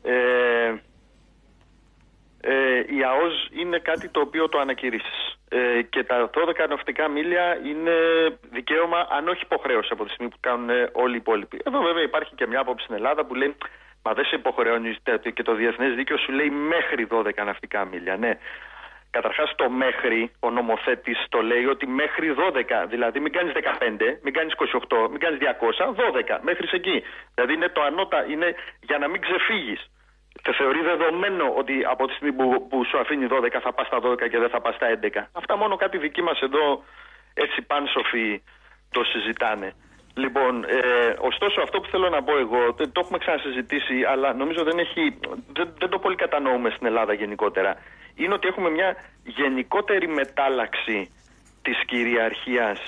Η ΑΟΣ είναι κάτι το οποίο το ανακηρύσσεις. Και τα 12 ναυτικά μίλια είναι δικαίωμα, αν όχι υποχρέωση, από τη στιγμή που κάνουν όλοι οι υπόλοιποι. Εδώ βέβαια υπάρχει και μια άποψη στην Ελλάδα που λέει μα δεν σε υποχρεώνει, και το διεθνές δίκαιο σου λέει μέχρι 12 ναυτικά μίλια. Ναι. Καταρχάς το μέχρι, ο νομοθέτης το λέει ότι μέχρι 12, δηλαδή μην κάνεις 15, μην κάνεις 28, μην κάνεις 200, 12, μέχρι εκεί. Δηλαδή είναι το ανώτα, είναι για να μην ξεφύγεις. Θεωρεί δεδομένο ότι από τη στιγμή που σου αφήνει 12 θα πας στα 12 και δεν θα πας στα 11. Αυτά μόνο κάτι δικοί μας εδώ έτσι πάνσοφοι το συζητάνε. Λοιπόν, ωστόσο αυτό που θέλω να πω εγώ, το έχουμε ξανασυζητήσει, αλλά νομίζω δεν το πολύ κατανοούμε στην Ελλάδα γενικότερα. Είναι ότι έχουμε μια γενικότερη μετάλλαξη της κυριαρχίας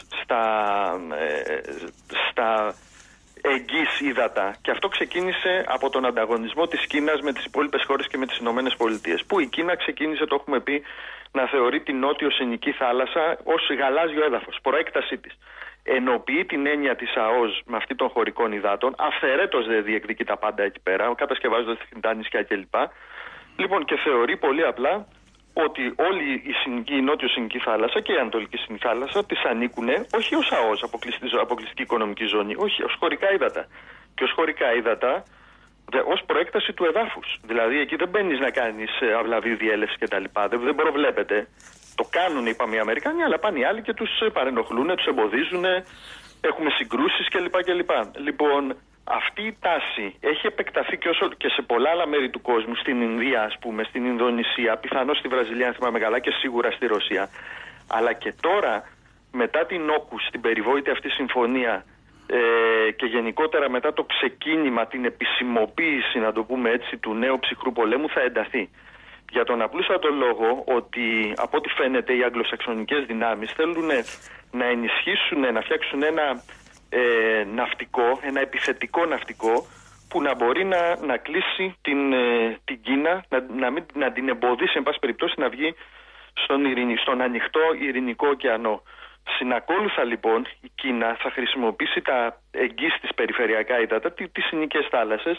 στα εγγύς ύδατα. Και αυτό ξεκίνησε από τον ανταγωνισμό της Κίνας με τις υπόλοιπες χώρες και με τις Ηνωμένες Πολιτείες. Που η Κίνα ξεκίνησε, το έχουμε πει, να θεωρεί την νότιο-συνική θάλασσα ως γαλάζιο έδαφος, προέκτασή της. Ενοποιεί την έννοια της ΑΟΣ με αυτή των χωρικών υδάτων, αυθαιρέτως δεν διεκδικεί τα πάντα εκεί πέρα, κατασκευάζοντας τα νησιά κλπ. Λοιπόν, και θεωρεί πολύ απλά ότι όλη η νότιο-συνική θάλασσα και η ανατολική συνική θάλασσα τις ανήκουν όχι ως ΑΟΣ, αποκλειστική οικονομική ζώνη, όχι, ως χωρικά ύδατα. Και ως χωρικά ύδατα ως προέκταση του εδάφους. Δηλαδή εκεί δεν μπαίνεις να κάνεις αυλαβή διέλευση κτλ. Δεν προβλέπεται. Το κάνουν, είπαμε, οι Αμερικάνοι, αλλά πάνε οι άλλοι και τους παρενοχλούν, τους εμποδίζουν, έχουμε συγκρούσεις κλπ. Λοιπόν, αυτή η τάση έχει επεκταθεί και σε πολλά άλλα μέρη του κόσμου, στην Ινδία, ας πούμε, στην Ινδονησία, πιθανώς στη Βραζιλία, αν θυμάμαι καλά, και σίγουρα στη Ρωσία. Αλλά και τώρα, μετά την όκους, την περιβόητη αυτή συμφωνία και γενικότερα μετά το ξεκίνημα, την επισημοποίηση, να το πούμε έτσι, του νέου ψυχρού πολέμου, θα ενταθεί. Για τον απλούστατο λόγο ότι, από ό,τι φαίνεται, οι αγγλοσαξονικές δυνάμεις θέλουν να ενισχύσουν, να φτιάξουν ένα ναυτικό, ένα επιθετικό ναυτικό που να μπορεί να κλείσει την Κίνα, να την εμποδίσει, εν πάση περιπτώσει, να βγει στον ανοιχτό Ειρηνικό ωκεανό. Συνακόλουθα λοιπόν η Κίνα θα χρησιμοποιήσει τα εγγύς της περιφερειακά ύδατα, τις συνικές θάλασσες,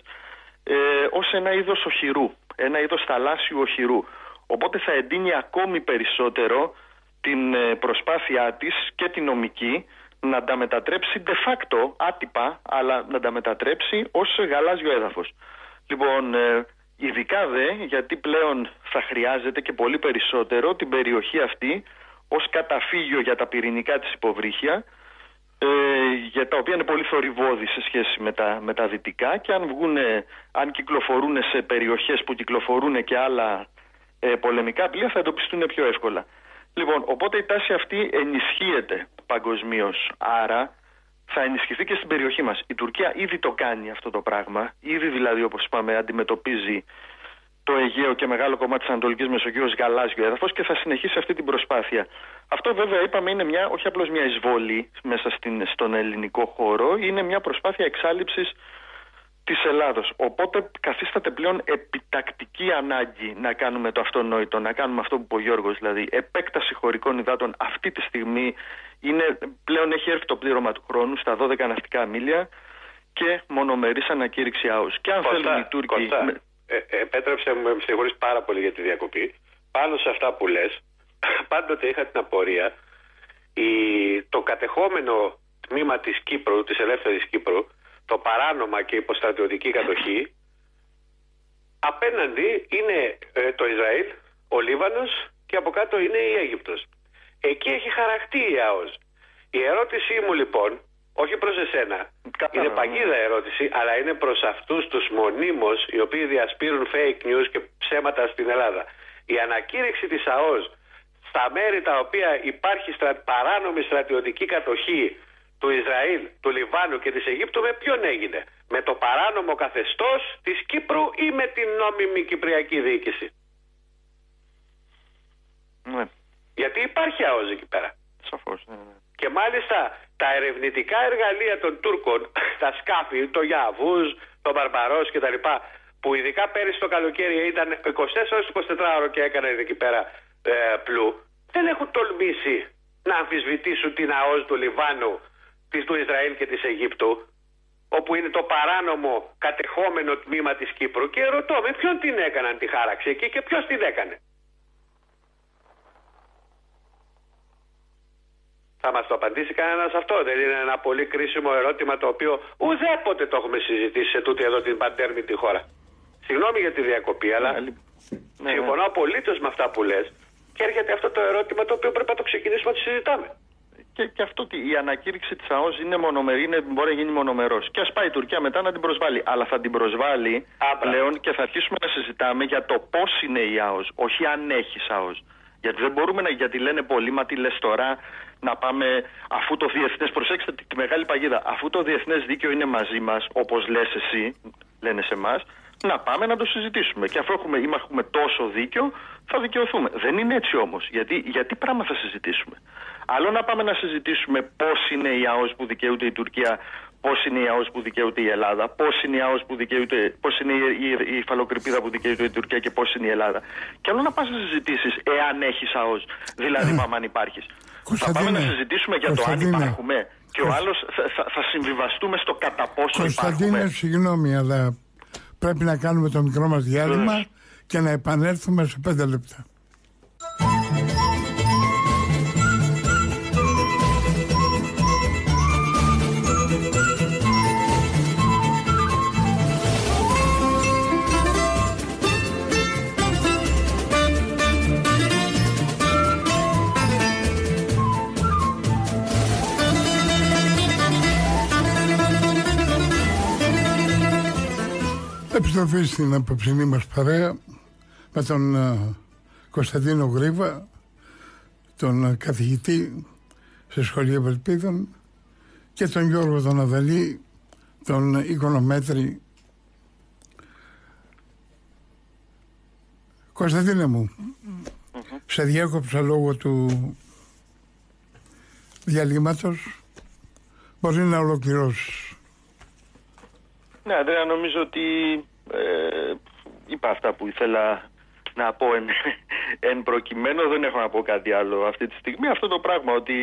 ως ένα είδος οχυρού, ένα είδος θαλάσσιου οχυρού. Οπότε θα εντείνει ακόμη περισσότερο την προσπάθειά της και την νομική να τα μετατρέψει de facto, άτυπα, αλλά να τα μετατρέψει ως γαλάζιο έδαφος. Λοιπόν, ειδικά γιατί πλέον θα χρειάζεται και πολύ περισσότερο την περιοχή αυτή ως καταφύγιο για τα πυρηνικά της υποβρύχια, για τα οποία είναι πολύ θορυβώδη σε σχέση με τα δυτικά, και αν κυκλοφορούν σε περιοχές που κυκλοφορούν και άλλα πολεμικά πλοία, θα εντοπιστούν πιο εύκολα. Λοιπόν, οπότε η τάση αυτή ενισχύεται παγκοσμίως, άρα θα ενισχυθεί και στην περιοχή μας. Η Τουρκία ήδη το κάνει αυτό το πράγμα, ήδη δηλαδή, όπως είπαμε, αντιμετωπίζει το Αιγαίο και μεγάλο κομμάτι της Ανατολικής Μεσογείου ως γαλάζιο έδαφος και θα συνεχίσει αυτή την προσπάθεια. Αυτό βέβαια, είπαμε, είναι όχι απλώς μια εισβολή μέσα στον ελληνικό χώρο, είναι μια προσπάθεια εξάλειψης της Ελλάδος. Οπότε καθίσταται πλέον επιτακτική ανάγκη να κάνουμε το αυτονόητο, να κάνουμε αυτό που είπε ο Γιώργος, δηλαδή επέκταση χωρικών υδάτων αυτή τη στιγμή πλέον έχει έρθει το πλήρωμα του χρόνου στα 12 ναυτικά μίλια και μονομερής ανακήρυξη ΑΟΣ. Και αν θέλουν οι Τούρκοι... επέτρεψε μου, με συγχωρείς πάρα πολύ για τη διακοπή. Πάνω σε αυτά που λες, πάντοτε είχα την απορία, το κατεχόμενο τμήμα της Κύπρου, της ελεύθερης Κύπρου, το παράνομα και υποστρατιωτική κατοχή, απέναντι είναι το Ισραήλ, ο Λίβανος και από κάτω είναι η Αίγυπτος. Εκεί έχει χαραχτεί η ΑΟΣ. Η ερώτησή μου λοιπόν, όχι προς εσένα, είναι παγίδα ερώτηση, αλλά είναι προς αυτούς τους μονίμως οι οποίοι διασπείρουν fake news και ψέματα στην Ελλάδα. Η ανακήρυξη της ΑΟΣ στα μέρη τα οποία υπάρχει παράνομη στρατιωτική κατοχή του Ισραήλ, του Λιβάνου και της Αιγύπτου, με ποιον έγινε? Με το παράνομο καθεστώς της Κύπρου ή με την νόμιμη κυπριακή διοίκηση? Ναι. Γιατί υπάρχει ΑΟΣ εκεί πέρα. Σαφώς. Ναι. Και μάλιστα τα ερευνητικά εργαλεία των Τούρκων, τα σκάφη, το Γιαβούζ, το Μπαρμπαρός κτλ., που ειδικά πέρυσι το καλοκαίρι ήταν 24 ώρες και έκαναν εκεί πέρα πλού, δεν έχουν τολμήσει να αμφισβητήσουν την ΑΟΣ του Λιβάνου, του Ισραήλ και της Αιγύπτου, όπου είναι το παράνομο κατεχόμενο τμήμα της Κύπρου. Και ρωτώ, με ποιον την έκαναν τη χάραξη εκεί και ποιος την έκανε? Θα μας το απαντήσει κανένας αυτό? Δεν είναι ένα πολύ κρίσιμο ερώτημα το οποίο ουδέποτε το έχουμε συζητήσει σε τούτη εδώ την παντέρμητη χώρα? Συγγνώμη για τη διακοπή, αλλά συμφωνώ απολύτως με αυτά που λες και έρχεται αυτό το ερώτημα το οποίο πρέπει να το ξεκινήσουμε να το συζητάμε. Και αυτό η ανακήρυξη της ΑΟΣ είναι μονομερή, μπορεί να γίνει μονομερός. Και ας πάει η Τουρκία μετά να την προσβάλλει. Αλλά θα την προσβάλλει πλέον και θα αρχίσουμε να συζητάμε για το πώς είναι η ΑΟΣ, όχι αν έχει ΑΟΣ. Γιατί δεν μπορούμε γιατί λένε πολλοί, μα τι λες τώρα, να πάμε, αφού το διεθνές, προσέξτε τη μεγάλη παγίδα, αφού το διεθνές δίκαιο είναι μαζί μας, όπως λες εσύ, λένε σε εμάς, να πάμε να το συζητήσουμε. Και αφού έχουμε τόσο δίκιο, θα δικαιωθούμε. Δεν είναι έτσι όμως. Γιατί πράγμα θα συζητήσουμε? Άλλο να πάμε να συζητήσουμε πώς είναι η ΑΟΣ που δικαιούται η Τουρκία, πώς είναι η ΑΟΣ που δικαιούται η Ελλάδα, πώς είναι η ΑΟΣ που δικαιούται, πώς είναι η υφαλοκρηπίδα που δικαιούται η Τουρκία και πώς είναι η Ελλάδα. Και άλλο να πας να συζητήσεις εάν έχεις ΑΟΣ, δηλαδή πάμε αν υπάρχεις. Θα πάμε να συζητήσουμε για το αν υπάρχουμε και ο άλλος θα συμβιβαστούμε στο κατά πόσο υπάρχουμε. Κωνσταντίνε, συγγνώμη, αλλά πρέπει να κάνουμε το μικρό μας διάλειμμα και να επανέλθουμε σε 5 λεπτά. Επιστροφή στην απόψινή μας παρέα με τον Κωνσταντίνο Γρήβα, τον καθηγητή σε σχολείο Ευελπίδων, και τον Γιώργο τον Αδαλή, τον οικονομέτρη. Κωνσταντίνε μου, σε διέκοψα λόγω του διαλύματος, μπορεί να ολοκληρώσεις. Ναι, Ανδρέα, νομίζω ότι είπα αυτά που ήθελα να πω εν προκειμένου. Δεν έχω να πω κάτι άλλο αυτή τη στιγμή. Αυτό το πράγμα ότι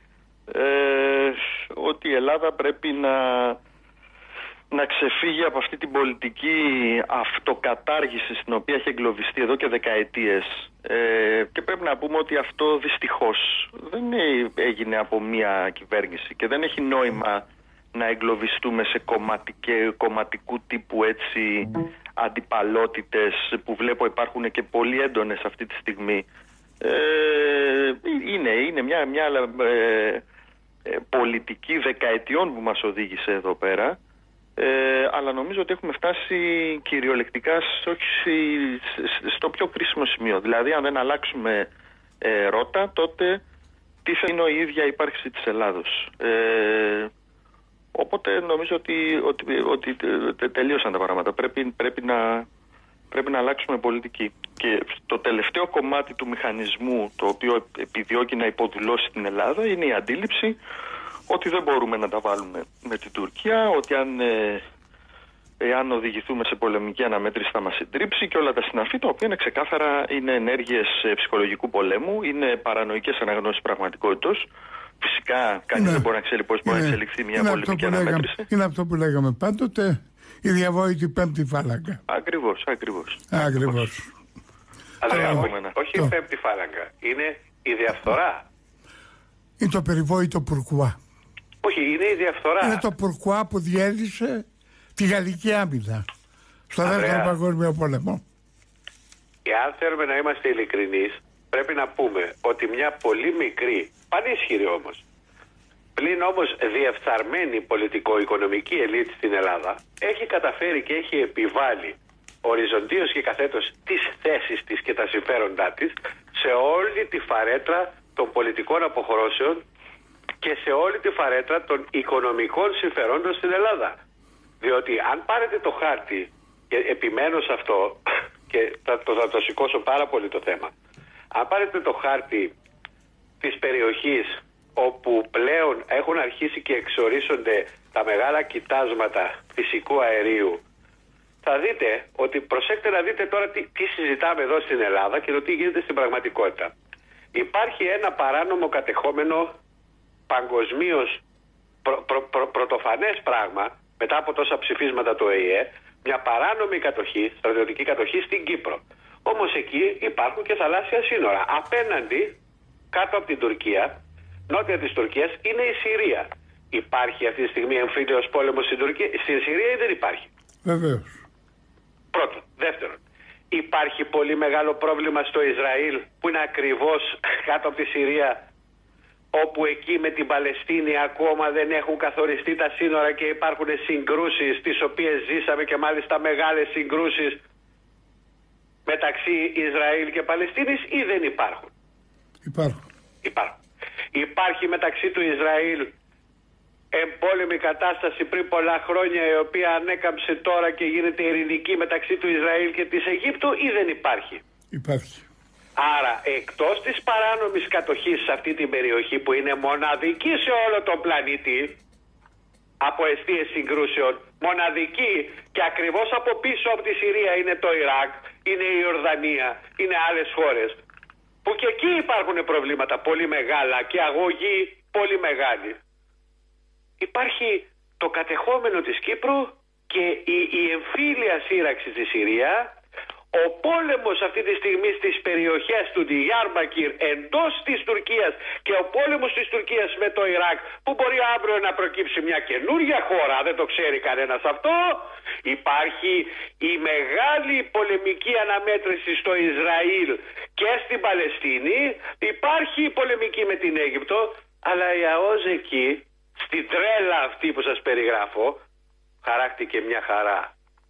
η Ελλάδα πρέπει να ξεφύγει από αυτή την πολιτική αυτοκατάργηση στην οποία έχει εγκλωβιστεί εδώ και δεκαετίες. Και πρέπει να πούμε ότι αυτό δυστυχώς δεν έγινε από μία κυβέρνηση και δεν έχει νόημα να εγκλωβιστούμε σε κομματικού τύπου έτσι αντιπαλότητες που βλέπω υπάρχουν και πολύ έντονες αυτή τη στιγμή. Είναι μια πολιτική δεκαετιών που μας οδήγησε εδώ πέρα, αλλά νομίζω ότι έχουμε φτάσει κυριολεκτικά στο πιο κρίσιμο σημείο. Δηλαδή αν δεν αλλάξουμε ρότα, τότε τι θα είναι η ίδια ύπαρξη της Ελλάδος. Οπότε νομίζω ότι τελείωσαν τα πράγματα. Πρέπει να αλλάξουμε πολιτική. Και το τελευταίο κομμάτι του μηχανισμού, το οποίο επιδιώκει να υποδουλώσει την Ελλάδα, είναι η αντίληψη ότι δεν μπορούμε να τα βάλουμε με την Τουρκία, ότι εάν οδηγηθούμε σε πολεμική αναμέτρηση θα μας συντρίψει και όλα τα συναφή, τα οποία είναι ξεκάθαρα είναι ενέργειες ψυχολογικού πολέμου, είναι παρανοϊκές αναγνώσεις πραγματικότητας. Φυσικά κανείς δεν μπορεί να ξέρει πώς μπορεί να εξελιχθεί μια πολεμική αναμέτρηση. Είναι αυτό που λέγαμε πάντοτε, η διαβόητη πέμπτη φάλαγγα. Ακριβώς. Όχι η πέμπτη φάλαγγα, είναι η διαφθορά. Είναι το περιβόητο πουρκουά. Όχι, είναι η διαφθορά. Είναι το πουρκουά που διέλυσε τη γαλλική άμυνα στο δεύτερο παγκόσμιο πόλεμο. Εάν θέλουμε να είμαστε ειλικρινείς, πρέπει να πούμε ότι μια πολύ μικρή, πανίσχυρη όμως, πλην όμως διεφθαρμένη πολιτικο-οικονομική ελίτ στην Ελλάδα, έχει καταφέρει και έχει επιβάλει οριζοντίως και καθέτως τις θέσεις της και τα συμφέροντά της σε όλη τη φαρέτρα των πολιτικών αποχρώσεων και σε όλη τη φαρέτρα των οικονομικών συμφερόντων στην Ελλάδα. Διότι αν πάρετε το χάρτη, και επιμένω σε αυτό και θα το σηκώσω πάρα πολύ το θέμα, αν πάρετε το χάρτη της περιοχής όπου πλέον έχουν αρχίσει και εξορίσσονται τα μεγάλα κοιτάσματα φυσικού αερίου, θα δείτε ότι, προσέξτε να δείτε τώρα τι συζητάμε εδώ στην Ελλάδα και το τι γίνεται στην πραγματικότητα. Υπάρχει ένα παράνομο κατεχόμενο παγκοσμίως πρωτοφανές πράγμα, μετά από τόσα ψηφίσματα του ΟΗΕ, μια παράνομη κατοχή, στρατιωτική κατοχή στην Κύπρο. Όμως εκεί υπάρχουν και θαλάσσια σύνορα. Απέναντι, κάτω από την Τουρκία, νότια της Τουρκίας, είναι η Συρία. Υπάρχει αυτή τη στιγμή εμφύλιος πόλεμος στην Συρία ή δεν υπάρχει? Βεβαίως. Πρώτον. Δεύτερον, υπάρχει πολύ μεγάλο πρόβλημα στο Ισραήλ που είναι ακριβώς κάτω από τη Συρία, όπου εκεί με την Παλαιστίνη ακόμα δεν έχουν καθοριστεί τα σύνορα και υπάρχουν συγκρούσεις τις οποίες ζήσαμε, και μάλιστα μεγάλες συγκρούσεις μεταξύ Ισραήλ και Παλαιστίνης, ή δεν υπάρχουν? Υπάρχουν. Υπάρχει μεταξύ του Ισραήλ εμπόλεμη κατάσταση πριν πολλά χρόνια, η οποία ανέκαμψε τώρα και γίνεται ειρηνική μεταξύ του Ισραήλ και της Αιγύπτου, ή δεν υπάρχει? Υπάρχει. Άρα, εκτός της παράνομης κατοχής σε αυτή την περιοχή που είναι μοναδική σε όλο τον πλανήτη, από εστίες συγκρούσεων, μοναδική, και ακριβώς από πίσω από τη Συρία είναι το Ιράκ, είναι η Ιορδανία, είναι άλλες χώρες, που και εκεί υπάρχουν προβλήματα πολύ μεγάλα και αγωγή πολύ μεγάλη. Υπάρχει το κατεχόμενο της Κύπρου και η εμφύλια σύραξη στη Συρία, ο πόλεμος αυτή τη στιγμή στις περιοχές του Ντιγιάρμπακυρ εντός της Τουρκίας και ο πόλεμος της Τουρκίας με το Ιράκ, που μπορεί αύριο να προκύψει μια καινούργια χώρα, δεν το ξέρει κανένας αυτό. Υπάρχει η μεγάλη πολεμική αναμέτρηση στο Ισραήλ και στην Παλαιστίνη, υπάρχει η πολεμική με την Αίγυπτο, αλλά η ΑΟΣ εκεί, στην τρέλα αυτή που σας περιγράφω, χαράχτηκε μια χαρά.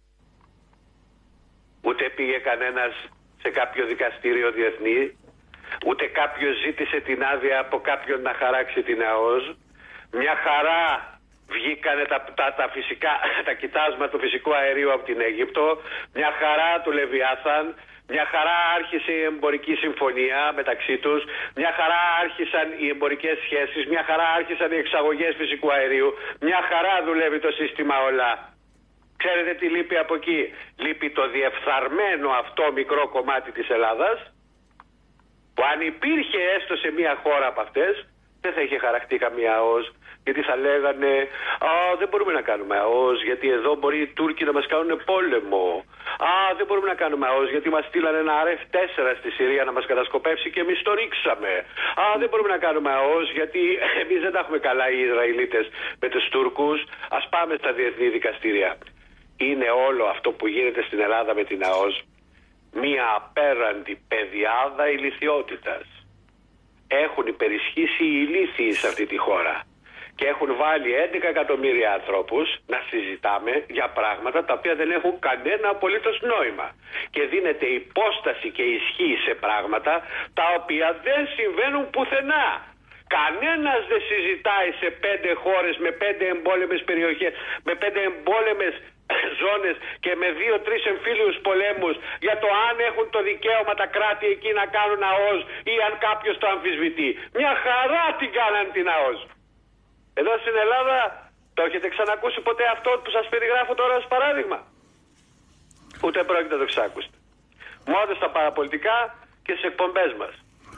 Ούτε πήγε κανένας σε κάποιο δικαστήριο διεθνή, ούτε κάποιος ζήτησε την άδεια από κάποιον να χαράξει την ΑΟΣ. Μια χαρά βγήκανε τα κοιτάσματα του φυσικού αερίου από την Αίγυπτο, μια χαρά του Λεβιάθαν, μια χαρά άρχισε η εμπορική συμφωνία μεταξύ τους, μια χαρά άρχισαν οι εμπορικές σχέσεις, μια χαρά άρχισαν οι εξαγωγές φυσικού αερίου, μια χαρά δουλεύει το σύστημα όλα. Ξέρετε τι λείπει από εκεί? Λείπει το διεφθαρμένο αυτό μικρό κομμάτι της Ελλάδας, που αν υπήρχε έστω σε μια χώρα από αυτές, δεν θα είχε χαραχτεί καμία ΑΟΣ, γιατί θα λέγανε δεν μπορούμε να κάνουμε ΑΟΣ γιατί εδώ μπορεί οι Τούρκοι να μας κάνουν πόλεμο. Δεν μπορούμε να κάνουμε ΑΟΣ γιατί μας στείλανε ένα RF-4 στη Συρία να μας κατασκοπεύσει και εμείς το ρίξαμε. Δεν μπορούμε να κάνουμε ΑΟΣ γιατί εμείς δεν τα έχουμε καλά οι Ισραηλίτες με τους Τούρκους. Ας πάμε στα διεθνή δικαστήρια. Είναι όλο αυτό που γίνεται στην Ελλάδα με την ΑΟΣ μία απέραντη παιδιάδα ηλιθιότητας. Έχουν υπερισχύσει οι ηλίθιοι σε αυτή τη χώρα και έχουν βάλει 11 εκατομμύρια ανθρώπους να συζητάμε για πράγματα τα οποία δεν έχουν κανένα απολύτως νόημα, και δίνεται υπόσταση και ισχύ σε πράγματα τα οποία δεν συμβαίνουν πουθενά. Κανένας δεν συζητάει σε 5 χώρες με 5 εμπόλεμες περιοχές, με 5 εμπόλεμες ζώνες και με 2-3 εμφύλιους πολέμους για το αν έχουν το δικαίωμα τα κράτη εκεί να κάνουν ΑΟΣ ή αν κάποιος το αμφισβητεί. Μια χαρά την κάνανε την ΑΟΣ. Εδώ στην Ελλάδα το έχετε ξανακούσει ποτέ αυτό που σας περιγράφω τώρα ως παράδειγμα? Ούτε πρόκειται να το ξανακούσετε. Μόνο στα παραπολιτικά και στις εκπομπές μας.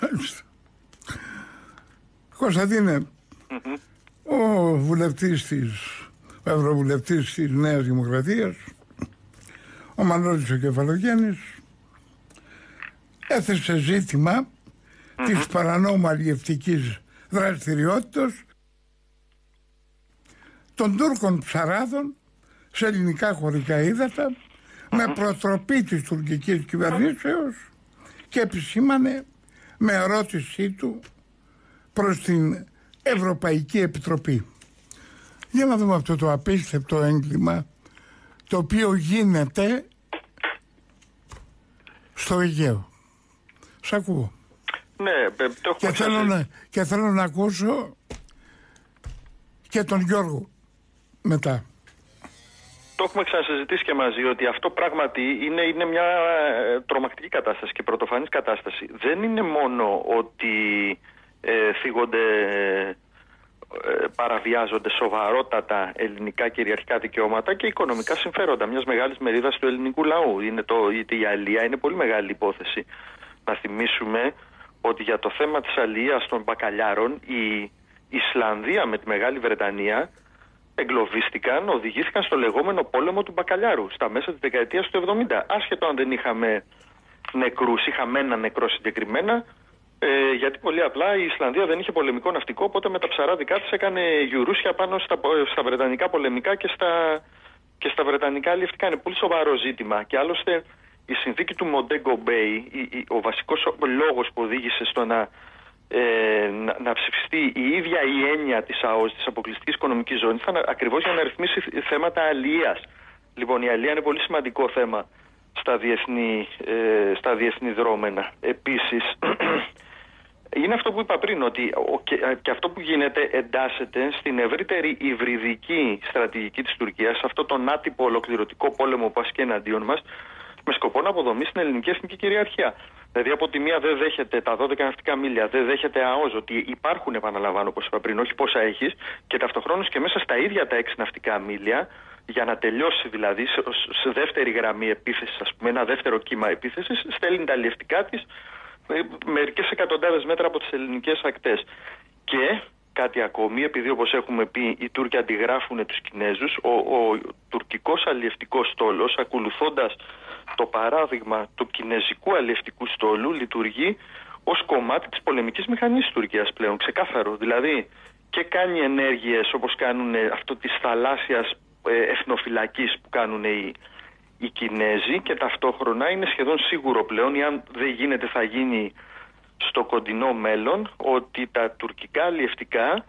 Κωνσταντίνε, ο ευρωβουλευτής της Νέας Δημοκρατίας, ο Μανώλης ο Κεφαλογέννης, έθεσε ζήτημα της παρανόμου αλλιευτικής δραστηριότητας των Τούρκων ψαράδων σε ελληνικά χωρικά ύδατα με προτροπή της τουρκικής κυβερνήσεως, και επισήμανε με ερώτησή του προς την Ευρωπαϊκή Επιτροπή. Για να δούμε αυτό το απίστευτο έγκλημα το οποίο γίνεται στο Αιγαίο. Σ' ακούω. Ναι, το έχουμε και θέλω να ακούσω και τον Γιώργο μετά. Το έχουμε ξανασυζητήσει και μαζί ότι αυτό πράγματι είναι μια τρομακτική κατάσταση και πρωτοφανής κατάσταση. Δεν είναι μόνο ότι θίγονται, παραβιάζονται σοβαρότατα ελληνικά κυριαρχικά δικαιώματα και οικονομικά συμφέροντα μιας μεγάλης μερίδας του ελληνικού λαού. Η αλία είναι πολύ μεγάλη υπόθεση. Να θυμίσουμε ότι για το θέμα της αλίας των μπακαλιάρων η Ισλανδία με τη Μεγάλη Βρετανία εγκλωβίστηκαν, οδηγήθηκαν στο λεγόμενο πόλεμο του μπακαλιάρου στα μέσα της δεκαετίας του 70. Άσχετο αν δεν είχαμε νεκρούς, είχαμε ένα νεκρό συγκεκριμένα, γιατί πολύ απλά η Ισλανδία δεν είχε πολεμικό ναυτικό, οπότε με τα ψαράδικά της έκανε γιουρούσια πάνω στα βρετανικά πολεμικά και στα βρετανικά αλλιευτικά. Είναι πολύ σοβαρό ζήτημα και άλλωστε η συνθήκη του Montego Bay, ο βασικός λόγος που οδήγησε στο να ψηφιστεί η ίδια η έννοια της ΑΟΣ, της αποκλειστικής οικονομικής ζώνης, ήταν ακριβώς για να ρυθμίσει θέματα αλίας. Λοιπόν, η αλία είναι πολύ σημαντικό θέμα στα διεθνή δρόμενα. Επίσης, είναι αυτό που είπα πριν, ότι και αυτό που γίνεται εντάσσεται στην ευρύτερη υβριδική στρατηγική της Τουρκίας, σε αυτό τον άτυπο ολοκληρωτικό πόλεμο που ασκεί εναντίον μας, με σκοπό να αποδομήσει την ελληνική εθνική κυριαρχία. Δηλαδή, από τη μία δεν δέχεται τα 12 ναυτικά μίλια, δεν δέχεται ΑΟΣ, ότι υπάρχουν, επαναλαμβάνω, όπως είπα πριν, όχι πόσα έχεις, και ταυτοχρόνως και μέσα στα ίδια τα 6 ναυτικά μίλια, για να τελειώσει δηλαδή σε δεύτερη γραμμή επίθεσης, ας πούμε, ένα δεύτερο κύμα επίθεσης, στέλνει τα αλλιευτικά της μερικές εκατοντάδες μέτρα από τις ελληνικές ακτές. Και κάτι ακόμη, επειδή όπως έχουμε πει οι Τούρκοι αντιγράφουν τους Κινέζους, ο τουρκικός αλλιευτικός στόλος, ακολουθώντας το παράδειγμα του κινέζικου αλλιευτικού στόλου, λειτουργεί ως κομμάτι της πολεμικής μηχανής της Τουρκίας πλέον, ξεκάθαρο. Δηλαδή και κάνει ενέργειες όπως κάνουν αυτό της θαλάσσιας εθνοφυλακής που κάνουν οι Κινέζοι, και ταυτόχρονα είναι σχεδόν σίγουρο πλέον, ή αν δεν γίνεται θα γίνει στο κοντινό μέλλον, ότι τα τουρκικά αλλιευτικά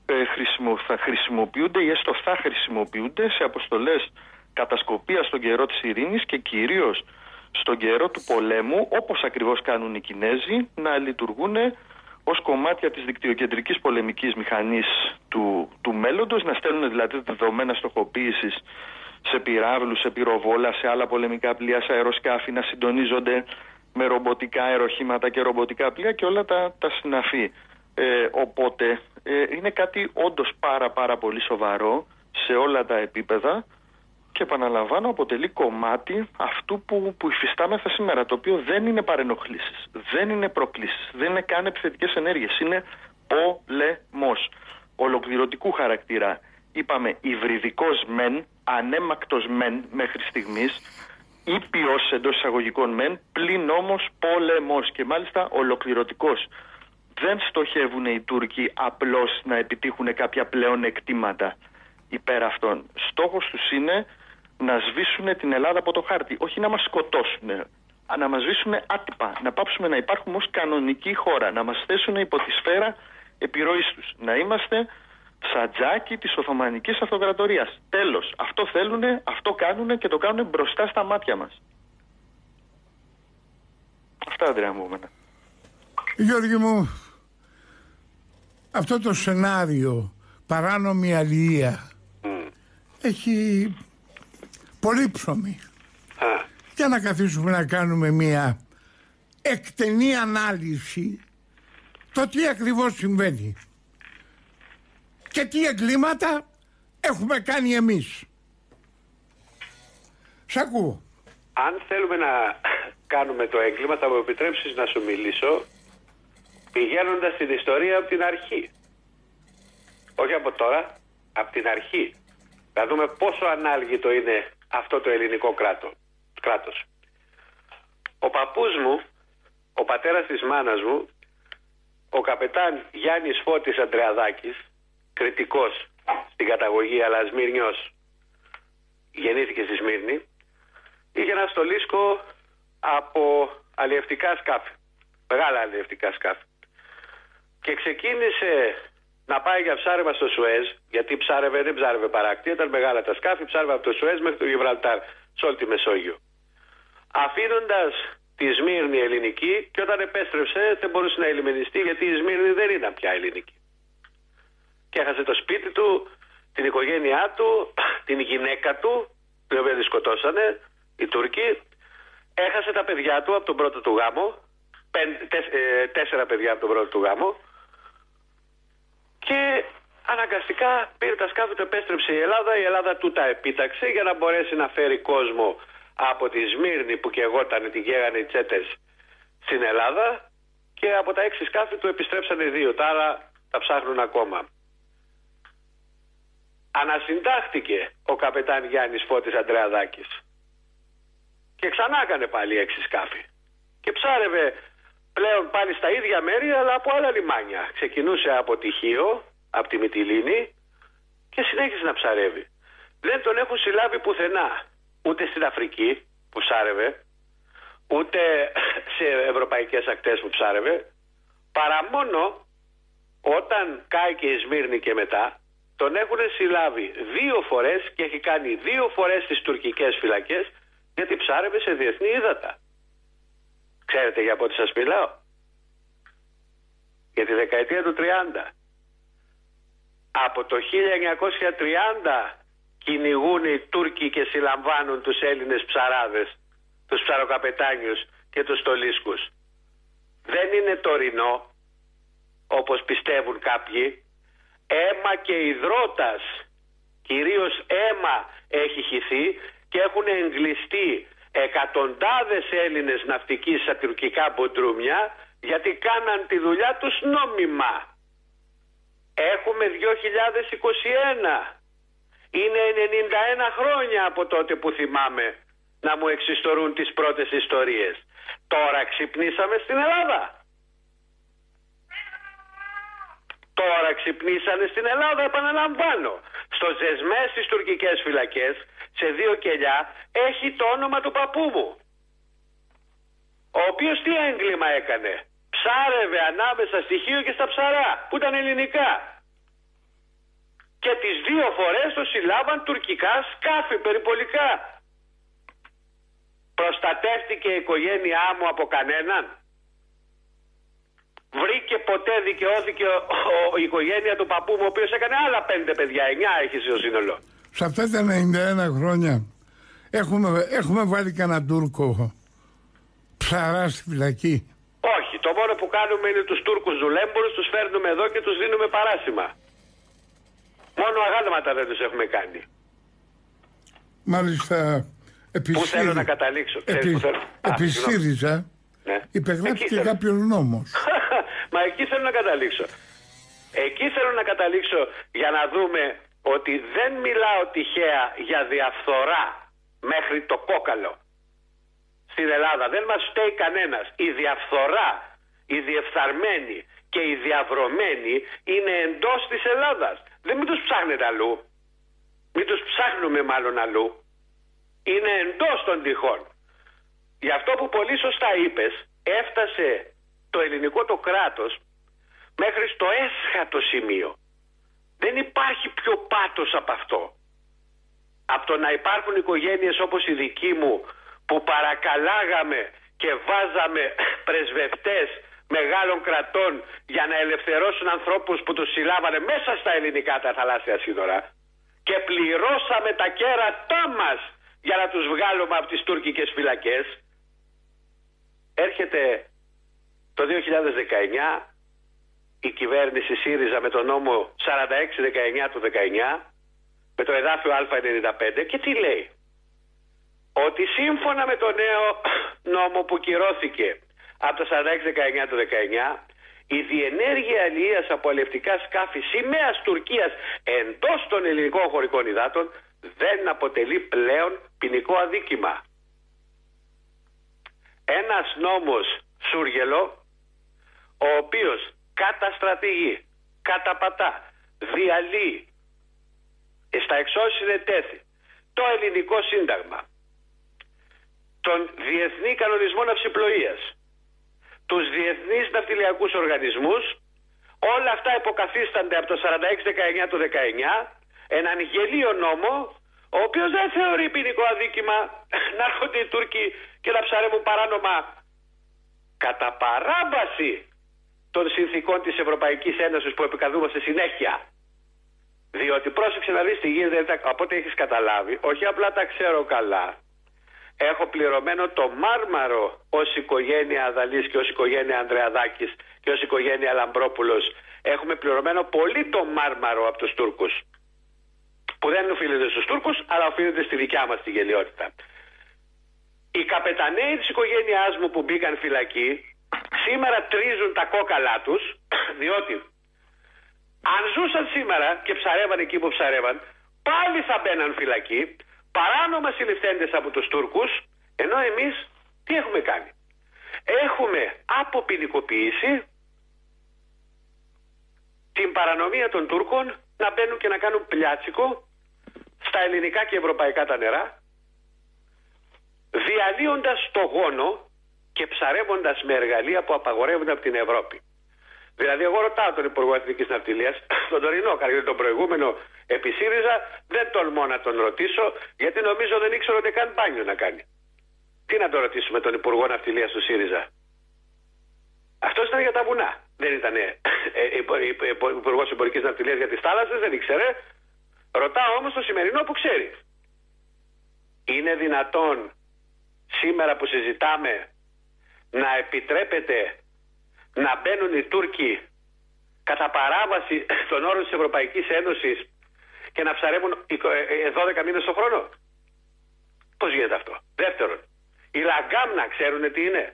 θα χρησιμοποιούνται ή έστω θα χρησιμοποιούνται σε αποστολές κατασκοπίας στον καιρό της ειρήνης και κυρίως στον καιρό του πολέμου, όπως ακριβώς κάνουν οι Κινέζοι, να λειτουργούν ως κομμάτια της δικτυοκεντρικής πολεμικής μηχανής του μέλλοντος, να στέλνουν δηλαδή δεδομένα στοχοποίησης σε πυράβλους, σε πυροβόλα, σε άλλα πολεμικά πλοία, σε αεροσκάφη, να συντονίζονται με ρομποτικά αεροχήματα και ρομποτικά πλοία και όλα τα συναφή. Οπότε είναι κάτι όντως πάρα πολύ σοβαρό σε όλα τα επίπεδα και επαναλαμβάνω αποτελεί κομμάτι αυτού που υφιστάμεθα σήμερα, το οποίο δεν είναι παρενοχλήσεις, δεν είναι προκλήσεις, δεν είναι καν επιθετικές ενέργειες, είναι πόλεμος ολοκληρωτικού χαρακτήρα. Είπαμε υβριδικός μεν, ανέμακτος μεν μέχρι στιγμής, ήπιος εντός εισαγωγικών μεν, πλην όμως πόλεμος και μάλιστα ολοκληρωτικός. Δεν στοχεύουν οι Τούρκοι απλώς να επιτύχουν κάποια πλέον εκτήματα υπέρ αυτών. Στόχος τους είναι να σβήσουν την Ελλάδα από το χάρτη, όχι να μας σκοτώσουν, να μας σβήσουν άτυπα, να πάψουμε να υπάρχουμε ως κανονική χώρα, να μας θέσουν υπό τη σφαίρα επιρροής τους, να είμαστε σατζάκι της Οθωμανικής Αυτοκρατορίας. Τέλος. Αυτό θέλουνε, αυτό κάνουνε και το κάνουνε μπροστά στα μάτια μας. Αυτά, Ανδρέα μου. Γιώργη μου, αυτό το σενάριο παράνομη αλληλεία έχει πολύ ψωμί. Για να καθίσουμε να κάνουμε μια εκτενή ανάλυση το τι ακριβώς συμβαίνει και τι εγκλήματα έχουμε κάνει εμείς. Σ' ακούω. Αν θέλουμε να κάνουμε το έγκλημα, θα μου επιτρέψεις να σου μιλήσω πηγαίνοντας στην ιστορία από την αρχή. Όχι από τώρα, από την αρχή. Να δούμε πόσο ανάλγητο είναι αυτό το ελληνικό κράτος. Ο παππούς μου, ο πατέρας της μάνας μου, ο καπετάν Γιάννης Φώτης Αντρεαδάκης, κριτικός στην καταγωγή αλλά Σμυρνιός, γεννήθηκε στη Σμύρνη, είχε ένα στολίσκο από αλλιευτικά σκάφη, μεγάλα αλλιευτικά σκάφη, και ξεκίνησε να πάει για ψάρεμα στο Σουέζ, γιατί δεν ψάρευε παράκτια, ήταν μεγάλα τα σκάφη, ψάρευε από το Σουέζ μέχρι το Γιβραλτάρ, σε όλη τη Μεσόγειο. Αφήνοντας τη Σμύρνη ελληνική και όταν επέστρεψε δεν μπορούσε να ελιμενιστεί γιατί η Σμύρνη δεν ήταν πια ελληνική. Και έχασε το σπίτι του, την οικογένειά του, την γυναίκα του, την οποία τη σκοτώσανε οι Τούρκοι. Έχασε τα παιδιά του από τον πρώτο του γάμο, 4 παιδιά από τον πρώτο του γάμο και αναγκαστικά πήρε τα σκάφη του, επέστρεψε η Ελλάδα. Η Ελλάδα του τα επίταξε για να μπορέσει να φέρει κόσμο από τη Σμύρνη που καιγόταν, την καίγανε οι τσέτες στην Ελλάδα και από τα 6 σκάφη του επιστρέψανε 2, τα άλλα τα ψάχνουν ακόμα. Ανασυντάχθηκε ο καπετάν Γιάννης Φώτης Αντρεαδάκης και ξανά έκανε πάλι 6 σκάφη και ψάρευε πλέον πάλι στα ίδια μέρη αλλά από άλλα λιμάνια. Ξεκινούσε από τη Χίο, από τη Μυτιλήνη και συνέχισε να ψαρεύει. Δεν τον έχουν συλλάβει πουθενά, ούτε στην Αφρική που ψάρευε, ούτε σε ευρωπαϊκές ακτές που ψάρευε, παρά μόνο όταν κάει και η Σμύρνη και μετά τον έχουν συλλάβει 2 φορές και έχει κάνει 2 φορές στις τουρκικές φυλακές γιατί ψάρευε σε διεθνή ύδατα. Ξέρετε για πότε σας μιλάω? Για τη δεκαετία του 30. Από το 1930 κυνηγούν οι Τούρκοι και συλλαμβάνουν τους Έλληνες ψαράδες, τους ψαροκαπετάνιους και τους στολίσκους. Δεν είναι τωρινό, όπως πιστεύουν κάποιοι. Αίμα και υδρότας, κυρίως αίμα έχει χυθεί και έχουν εγκλειστεί εκατοντάδες Έλληνες ναυτικοί στα τουρκικά μποντρούμια γιατί κάναν τη δουλειά τους νόμιμα. Έχουμε 2021. Είναι 91 χρόνια από τότε που θυμάμαι να μου εξιστορούν τις πρώτες ιστορίες. Τώρα ξυπνήσαμε στην Ελλάδα. Τώρα ξυπνήσανε στην Ελλάδα, επαναλαμβάνω. Στο Ζεσμέ στις τουρκικές φυλακές, σε 2 κελιά, έχει το όνομα του παππού μου. Ο οποίος τι έγκλημα έκανε? Ψάρευε ανάμεσα στη Χίο και στα Ψαρά, που ήταν ελληνικά. Και τις 2 φορές το συλλάβαν τουρκικά σκάφη περιπολικά. Προστατεύτηκε η οικογένειά μου από κανέναν? Βρήκε ποτέ, δικαιώθηκε η οικογένεια του παππού μου, ο οποίος έκανε άλλα 5 παιδιά, 9 έχει στο σύνολο? Σε αυτά τα 91 χρόνια έχουμε βάλει κανένα Τούρκο ψαρά στη φυλακή? Όχι, το μόνο που κάνουμε είναι τους Τούρκους δουλέμπορους, τους φέρνουμε εδώ και τους δίνουμε παράσημα. Μόνο αγάλματα δεν τους έχουμε κάνει. Μάλιστα, Πού θέλω να καταλήξω? Επί ΣΥΡΙΖΑ υπεγράφηκε κάποιος νόμος. Μα εκεί θέλω να καταλήξω. Εκεί θέλω να καταλήξω για να δούμε ότι δεν μιλάω τυχαία για διαφθορά μέχρι το κόκαλο στην Ελλάδα. Δεν μας φταίει κανένας. Η διαφθορά, η διεφθαρμένη και η διαβρωμένη είναι εντός της Ελλάδας. Δεν μην τους ψάχνετε αλλού. Μην τους ψάχνουμε μάλλον αλλού. Είναι εντός των τυχών. Γι' αυτό που πολύ σωστά είπες, έφτασε το ελληνικό το κράτος μέχρι στο έσχατο σημείο. Δεν υπάρχει πιο πάτος από αυτό. Από το να υπάρχουν οικογένειες όπως η δική μου που παρακαλάγαμε και βάζαμε πρεσβευτές μεγάλων κρατών για να ελευθερώσουν ανθρώπους που τους συλλάβανε μέσα στα ελληνικά τα θαλάσσια σύνορα και πληρώσαμε τα κέρατά μας για να τους βγάλουμε από τις τουρκικές φυλακές. Έρχεται το 2019 η κυβέρνηση ΣΥΡΙΖΑ με τον νόμο 46-19 του 19 με το εδάφιο Α95 και τι λέει? Ότι σύμφωνα με το νέο νόμο που κυρώθηκε από το 46-19 του 19 η διενέργεια αλληλείας από αλευτικά σκάφη σημαίας Τουρκίας εντός των ελληνικών χωρικών υδάτων δεν αποτελεί πλέον ποινικό αδίκημα. Ένας νόμος σούργελο ο οποίος καταστρατηγεί, καταπατά, διαλύει, στα εξώσεις ετέθη το ελληνικό σύνταγμα, τον διεθνή κανονισμό ναυσιπλοείας, τους διεθνείς ναυτιλιακούς οργανισμούς, όλα αυτά υποκαθίστανται από το 46-19 του 19, έναν γελίο νόμο, ο οποίος δεν θεωρεί ποινικό αδίκημα να έρχονται οι Τούρκοι και να ψαρεύουν παράνομα κατά παράβαση των συνθήκων της Ευρωπαϊκής Ένωσης που επικαλούμαστε συνέχεια. Διότι πρόσεξε να δεις τι γίνεται, από ό,τι έχεις καταλάβει, όχι απλά τα ξέρω καλά. Έχω πληρωμένο το Μάρμαρο ως οικογένεια Αδαλής και ως οικογένεια Ανδρεαδάκης και ως οικογένεια Λαμπρόπουλος. Έχουμε πληρωμένο πολύ το Μάρμαρο από τους Τούρκους. Που δεν οφείλεται στους Τούρκους, αλλά οφείλεται στη δικιά μας τη γελιότητα. Οι καπεταναίοι της οικογένειάς μου που μπήκαν φυλακή, σήμερα τρίζουν τα κόκαλά τους, διότι αν ζούσαν σήμερα και ψαρεύαν εκεί που ψαρεύαν, πάλι θα μπαίναν φυλακή, παράνομα συλληφθέντες από τους Τούρκους, ενώ εμείς τι έχουμε κάνει? Έχουμε αποποινικοποιήσει την παρανομία των Τούρκων να μπαίνουν και να κάνουν πλιάτσικο στα ελληνικά και ευρωπαϊκά τα νερά, διαλύοντας το γόνο και ψαρεύοντας με εργαλεία που απαγορεύονται από την Ευρώπη. Δηλαδή, εγώ ρωτάω τον Υπουργό Εθνικής Ναυτιλίας, τον τωρινό, γιατί τον προηγούμενο επί ΣΥΡΙΖΑ, δεν τολμώ να τον ρωτήσω, γιατί νομίζω δεν ήξερα ούτε καν μπάνιο να κάνει. Τι να τον ρωτήσουμε τον Υπουργό Ναυτιλίας του ΣΥΡΙΖΑ? Αυτός ήταν για τα βουνά. Δεν ήταν Υπουργός Εμπορικής Ναυτιλίας για τις θάλασσες, δεν ήξερε. Ρωτάω όμως το σημερινό που ξέρει. Είναι δυνατόν σήμερα που συζητάμε να επιτρέπεται να μπαίνουν οι Τούρκοι κατά παράβαση των όρων της Ευρωπαϊκής Ένωσης και να ψαρεύουν 12 μήνες το χρόνο? Πώς γίνεται αυτό? Δεύτερον, η Λαγκάμνα ξέρουν τι είναι?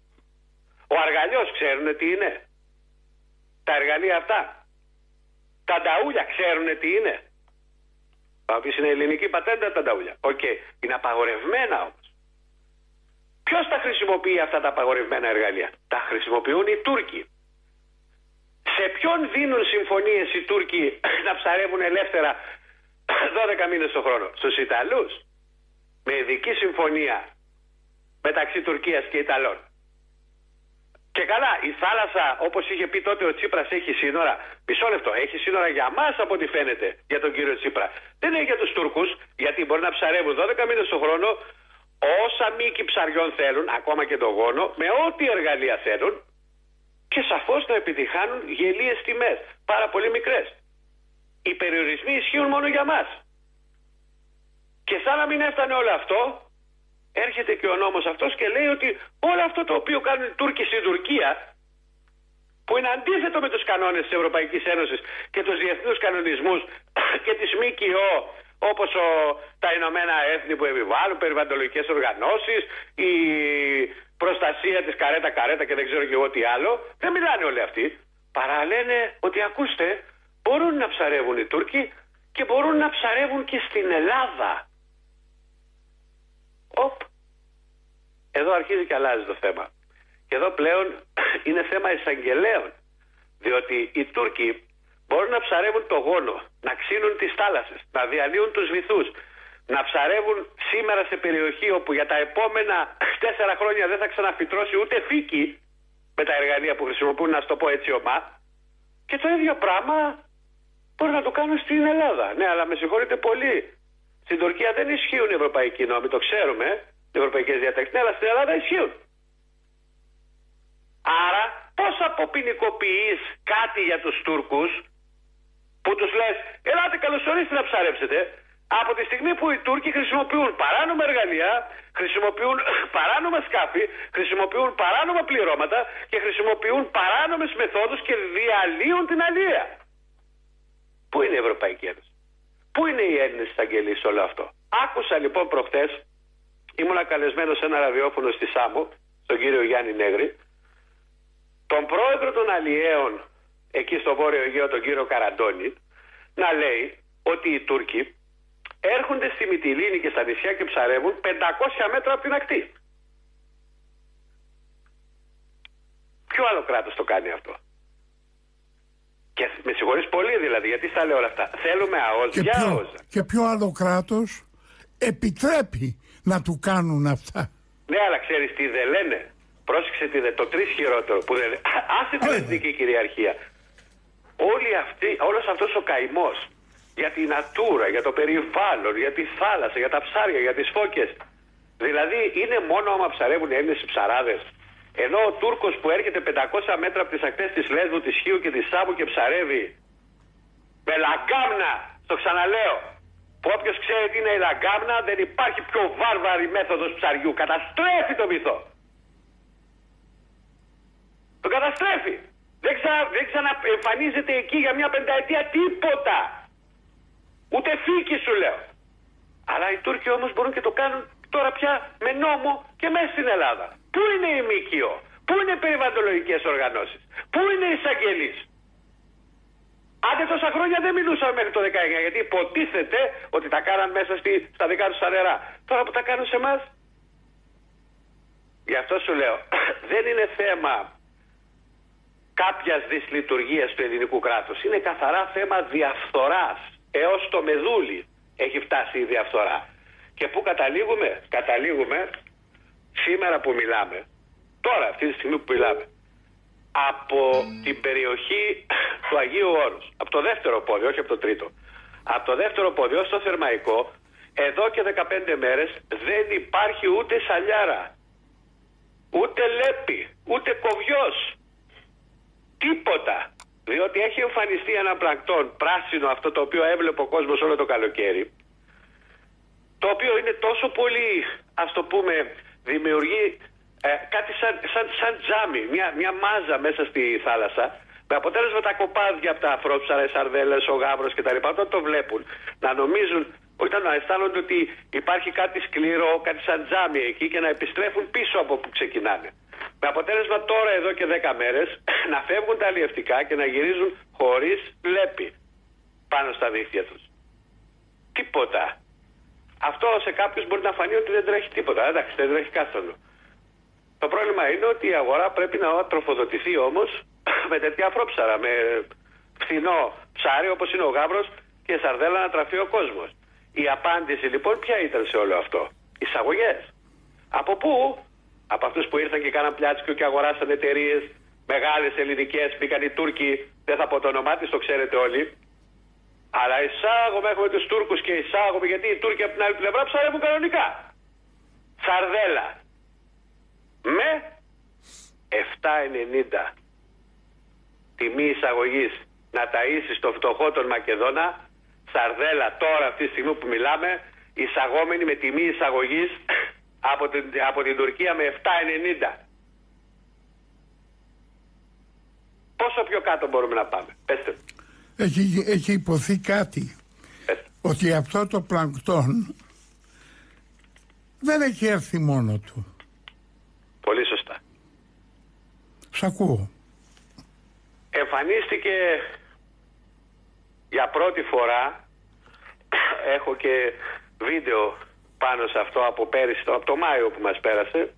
Ο Αργαλιός ξέρουν τι είναι? Τα εργαλεία αυτά? Τα νταούλια ξέρουν τι είναι? Θα πεις είναι ελληνική πατέντα τα νταούλια. Οκ. Είναι απαγορευμένα όμως. Ποιος τα χρησιμοποιεί αυτά τα απαγορευμένα εργαλεία? Τα χρησιμοποιούν οι Τούρκοι. Σε ποιον δίνουν συμφωνίες οι Τούρκοι να ψαρεύουν ελεύθερα 12 μήνες το χρόνο? Στους Ιταλούς. Με ειδική συμφωνία μεταξύ Τουρκίας και Ιταλών. Και καλά, η θάλασσα, όπως είχε πει τότε ο Τσίπρας, έχει σύνορα. Μισό λεπτό, έχει σύνορα για μας από ό,τι φαίνεται, για τον κύριο Τσίπρα. Δεν έχει για τους Τούρκους, γιατί μπορεί να ψαρεύουν 12 μήνες το χρόνο όσα μήκη ψαριών θέλουν, ακόμα και το γόνο, με ό,τι εργαλεία θέλουν και σαφώς να επιτυχάνουν γελίες τιμές, πάρα πολύ μικρές. Οι περιορισμοί ισχύουν μόνο για μας. Και σαν να μην έφτανε όλο αυτό, έρχεται και ο νόμος αυτός και λέει ότι όλο αυτό το οποίο κάνουν οι Τούρκοι στην Τουρκία, που είναι αντίθετο με τους κανόνες της Ευρωπαϊκής Ένωσης και τους διεθνούς κανονισμούς και τις ΜΚΟ, όπως τα Ηνωμένα Έθνη που επιβάλλουν, περιβαλλοντικές οργανώσεις, η προστασία της καρέτα και δεν ξέρω και εγώ τι άλλο, δεν μιλάνε όλοι αυτοί. Παρά λένε ότι ακούστε, μπορούν να ψαρεύουν οι Τούρκοι και μπορούν να ψαρεύουν και στην Ελλάδα. Εδώ αρχίζει και αλλάζει το θέμα. Και εδώ πλέον είναι θέμα εισαγγελέων. Διότι οι Τούρκοι μπορούν να ψαρεύουν το γόνο, να ξύνουν τις θάλασσες, να διαλύουν τους βυθούς, να ψαρεύουν σήμερα σε περιοχή όπου για τα επόμενα 4 χρόνια δεν θα ξαναφυτρώσει ούτε φύκη με τα εργαλεία που χρησιμοποιούν, να το πω έτσι ομά. Και το ίδιο πράγμα μπορούν να το κάνουν στην Ελλάδα. Ναι, αλλά με συγχωρείτε πολύ. Στην Τουρκία δεν ισχύουν οι ευρωπαϊκοί νόμοι, το ξέρουμε, οι ευρωπαϊκές διατάξεις, ναι, αλλά στην Ελλάδα ισχύουν. Άρα πώς αποποινικοποιείς κάτι για τους Τούρκους που τους λες ελάτε καλωσορίστε να ψαρέψετε, από τη στιγμή που οι Τούρκοι χρησιμοποιούν παράνομα εργαλεία, χρησιμοποιούν παράνομα σκάφη, χρησιμοποιούν παράνομα πληρώματα και χρησιμοποιούν παράνομες μεθόδους και διαλύουν την αλία? Πού είναι η Ευρωπαϊκή Ένωση? Πού είναι οι Έλληνες εισαγγελείς σε όλο αυτό? Άκουσα λοιπόν προχτές, ήμουνα καλεσμένος σε ένα ραδιόφωνο στη Σάμο, τον κύριο Γιάννη Νέγρη, τον πρόεδρο των Αλλιέων εκεί στο Βόρειο Αιγαίο, τον κύριο Καραντώνη, να λέει ότι οι Τούρκοι έρχονται στη Μυτιλήνη και στα νησιά και ψαρεύουν 500 μέτρα από την ακτή. Ποιο άλλο κράτος το κάνει αυτό? Και με συγχωρείς πολύ δηλαδή, γιατί στα λέω όλα αυτά. Θέλουμε ΑΟΣ για ΑΟΣ. Και ποιο άλλο κράτος επιτρέπει να του κάνουν αυτά? Ναι, αλλά ξέρεις τι δεν λένε? Πρόσεξε τι το 3 χειρότερο που δεν... Άσε την εθνική κυριαρχία. Όλος αυτός ο καημός για την νατούρα, για το περιβάλλον, για τη θάλασσα, για τα ψάρια, για τις φώκες. Δηλαδή είναι μόνο άμα ψαρεύουν οι Έλληνες οι ψαράδες. Ενώ ο Τούρκος που έρχεται 500 μέτρα από τις ακτές της Λέσβου, της Χίου και της Σάμου και ψαρεύει με λαγκάμνα, το ξαναλέω, που όποιος ξέρει τι είναι η λαγκάμνα, δεν υπάρχει πιο βάρβαρη μέθοδος ψαριού. Καταστρέφει το βυθό. Το καταστρέφει. Δεν ξαναεμφανίζεται εκεί για μια πενταετία τίποτα. Ούτε φύκη σου λέω. Αλλά οι Τούρκοι όμως μπορούν και το κάνουν τώρα πια με νόμο και μέσα στην Ελλάδα. Πού είναι η ΜΚΟ, πού είναι οι περιβαλλοντολογικές οργανώσεις, πού είναι οι εισαγγελείς. Άντε τόσα χρόνια δεν μιλούσαμε μέχρι το 19, γιατί υποτίθεται ότι τα κάναν μέσα στα δικά τους τα νερά. Τώρα που τα κάνουν σε εμάς. Γι' αυτό σου λέω, δεν είναι θέμα κάποιας δυσλειτουργίας του ελληνικού κράτους. Είναι καθαρά θέμα διαφθοράς. Έως το μεδούλι έχει φτάσει η διαφθορά. Και πού καταλήγουμε? Καταλήγουμε σήμερα που μιλάμε, τώρα αυτή τη στιγμή που μιλάμε, από την περιοχή του Αγίου Όρους, από το δεύτερο πόδι, όχι από το τρίτο, από το δεύτερο πόδι ως το Θερμαϊκό, εδώ και 15 μέρες δεν υπάρχει ούτε σαλιάρα, ούτε λέπη, ούτε κοβιός, τίποτα. Διότι έχει εμφανιστεί ένα πλανκτόν πράσινο, αυτό το οποίο έβλεπε ο κόσμος όλο το καλοκαίρι, το οποίο είναι τόσο πολύ, ας το πούμε, δημιουργεί κάτι σαν τζάμι, μια μάζα μέσα στη θάλασσα, με αποτέλεσμα τα κοπάδια από τα αφρόψαρα, οι σαρδέλες, ο γάβρος κτλ. Όταν το βλέπουν, να νομίζουν, όταν να αισθάνονται ότι υπάρχει κάτι σκληρό, κάτι σαν τζάμι εκεί και να επιστρέφουν πίσω από που ξεκινάνε. Με αποτέλεσμα τώρα εδώ και 10 μέρες να φεύγουν τα αλλιευτικά και να γυρίζουν χωρίς λέπη πάνω στα δίχτυα τους. Τίποτα. Αυτό σε κάποιους μπορεί να φανεί ότι δεν τρέχει τίποτα. Εντάξει, δεν τρέχει καθόλου. Το πρόβλημα είναι ότι η αγορά πρέπει να τροφοδοτηθεί όμως με τέτοια αφρόψαρα, με φθηνό ψάρι όπως είναι ο γάβρος και η σαρδέλα να τραφεί ο κόσμος. Η απάντηση λοιπόν ποια ήταν σε όλο αυτό? Εισαγωγές. Από πού? Από αυτούς που ήρθαν και κάναν πλιάτσικο και αγοράσαν εταιρείες μεγάλες ελληνικές, μπήκαν οι Τούρκοι, δεν θα πω το όνομά της, το ξέρετε όλοι. Αλλά εισάγουμε, έχουμε τους Τούρκους και εισάγουμε, γιατί οι Τούρκοι από την άλλη πλευρά ψαρεύουν κανονικά. Σαρδέλα. Με 7,90 τιμή εισαγωγής να ταΐσεις το φτωχό τον Μακεδόνα. Σαρδέλα τώρα αυτή τη στιγμή που μιλάμε, εισαγόμενη με τιμή εισαγωγής από την Τουρκία με 7,90. Πόσο πιο κάτω μπορούμε να πάμε? Πέστε. Έχει υποθεί κάτι. Ότι αυτό το πλανκτόν δεν έχει έρθει μόνο του. Πολύ σωστά. Σ' ακούω. Εμφανίστηκε για πρώτη φορά, έχω και βίντεο πάνω σε αυτό από πέρυσι, από το Μάιο που μας πέρασε,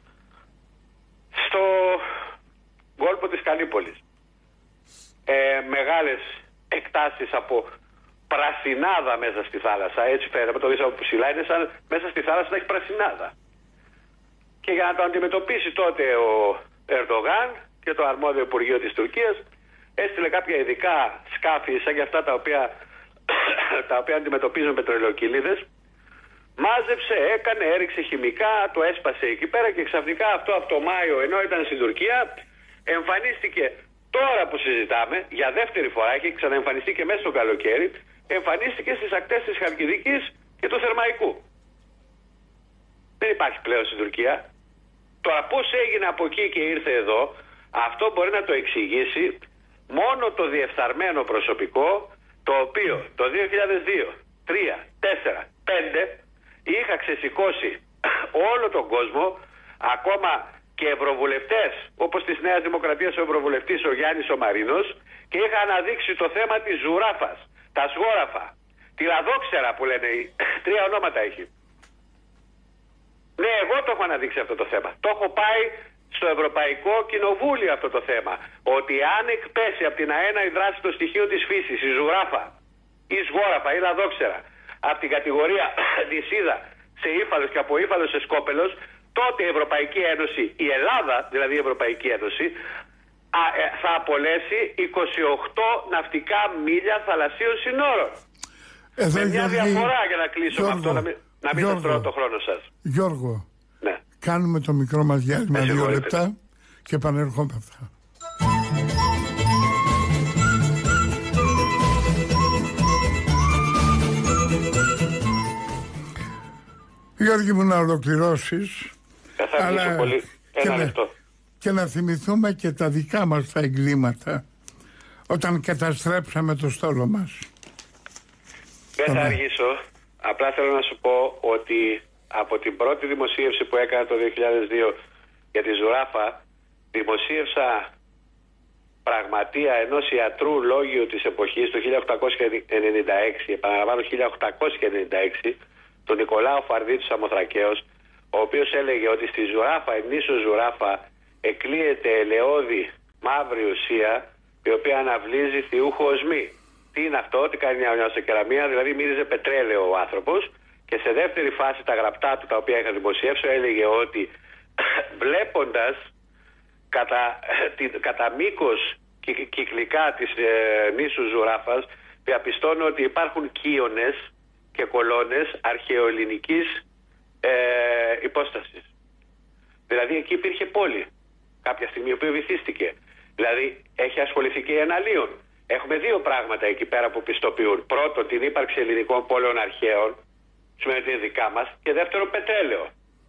στο κόλπο της Καλύπολης. Μεγάλες εκτάσεις από πρασινάδα μέσα στη θάλασσα, έτσι φαίνεται, το δεις από ψηλά, είναι σαν μέσα στη θάλασσα να έχει πρασινάδα. Και για να το αντιμετωπίσει τότε ο Ερντογάν και το αρμόδιο Υπουργείο της Τουρκίας, έστειλε κάποια ειδικά σκάφη σαν και αυτά τα οποία αντιμετωπίζουν πετρελαιοκυλίδες. Μάζεψε, έκανε, έριξε χημικά, το έσπασε εκεί πέρα και ξαφνικά αυτό από το Μάιο, ενώ ήταν στην Τουρκία, εμφανίστηκε τώρα που συζητάμε, για δεύτερη φορά, έχει ξαναεμφανιστεί και μέσα στο καλοκαίρι, εμφανίστηκε στις ακτές της Χαλκιδικής και του Θερμαϊκού. Δεν υπάρχει πλέον στην Τουρκία. Τώρα πώς έγινε από εκεί και ήρθε εδώ, αυτό μπορεί να το εξηγήσει μόνο το διεφθαρμένο προσωπικό, το οποίο το 2002, 3, 4, 5 είχα ξεσηκώσει όλο τον κόσμο, ακόμα και ευρωβουλευτές, όπως της Νέας Δημοκρατίας ο ευρωβουλευτής ο Γιάννης ο Μαρίνος, και είχα αναδείξει το θέμα της ζουράφας, τα σγόραφα, τη λαδόξερα που λένε, 3 ονόματα έχει. Ναι, εγώ το έχω αναδείξει αυτό το θέμα. Το έχω πάει στο Ευρωπαϊκό Κοινοβούλιο αυτό το θέμα. Ότι αν εκπέσει από την αένα η δράση των στοιχείων της φύσης, η ζουράφα, η σγόραφα, η λαδόξερα, από την κατηγορία νησίδα σε ύφαλος και από ύφαλος σε σκόπελος, τότε η Ευρωπαϊκή Ένωση, η Ελλάδα δηλαδή η Ευρωπαϊκή Ένωση, θα απολέσει 28 ναυτικά μίλια θαλασσίων συνόρων. Με μια διαφορά για να κλείσω με αυτό, να μην σας τρώω το χρόνο σας. Γιώργο, ναι. Κάνουμε το μικρό μας διάλειμμα 2 λεπτά και επανερχόμεθα. Γιώργη μου, να ολοκληρώσεις, αλλά πολύ. Και να θυμηθούμε και τα δικά μας τα εγκλήματα όταν καταστρέψαμε το στόλο μας. Δεν θα αργήσω. Απλά θέλω να σου πω ότι από την πρώτη δημοσίευση που έκανα το 2002 για τη Ζουράφα, δημοσίευσα πραγματεία ενός ιατρού λόγιου της εποχής το 1896, επαναλαμβάνω 1896, τον Νικολάο Φαρδίτου Σαμοθρακαίος, ο οποίος έλεγε ότι στη Ζουράφα, η νήσος Ζουράφα, εκλείεται ελαιώδη μαύρη ουσία, η οποία αναβλύζει θειούχο οσμή. Τι είναι αυτό, τι κάνει μια κεραμία, δηλαδή μύριζε πετρέλαιο ο άνθρωπος. Και σε δεύτερη φάση τα γραπτά του, τα οποία είχα δημοσιεύσει, έλεγε ότι βλέποντας κατά μήκος κυκλικά της νήσου Ζουράφας, διαπιστώνω ότι υπάρχουν κύονες και κολόνες αρχαιοελληνικής υπόστασης. Δηλαδή εκεί υπήρχε πόλη κάποια στιγμή, η οποία βυθίστηκε. Δηλαδή έχει ασχοληθεί και η Αναλύων. Έχουμε δύο πράγματα εκεί πέρα που πιστοποιούν. Πρώτον, την ύπαρξη ελληνικών πόλεων αρχαίων, σημαίνει ότι είναι δικά μας, και δεύτερον, πετρέλαιο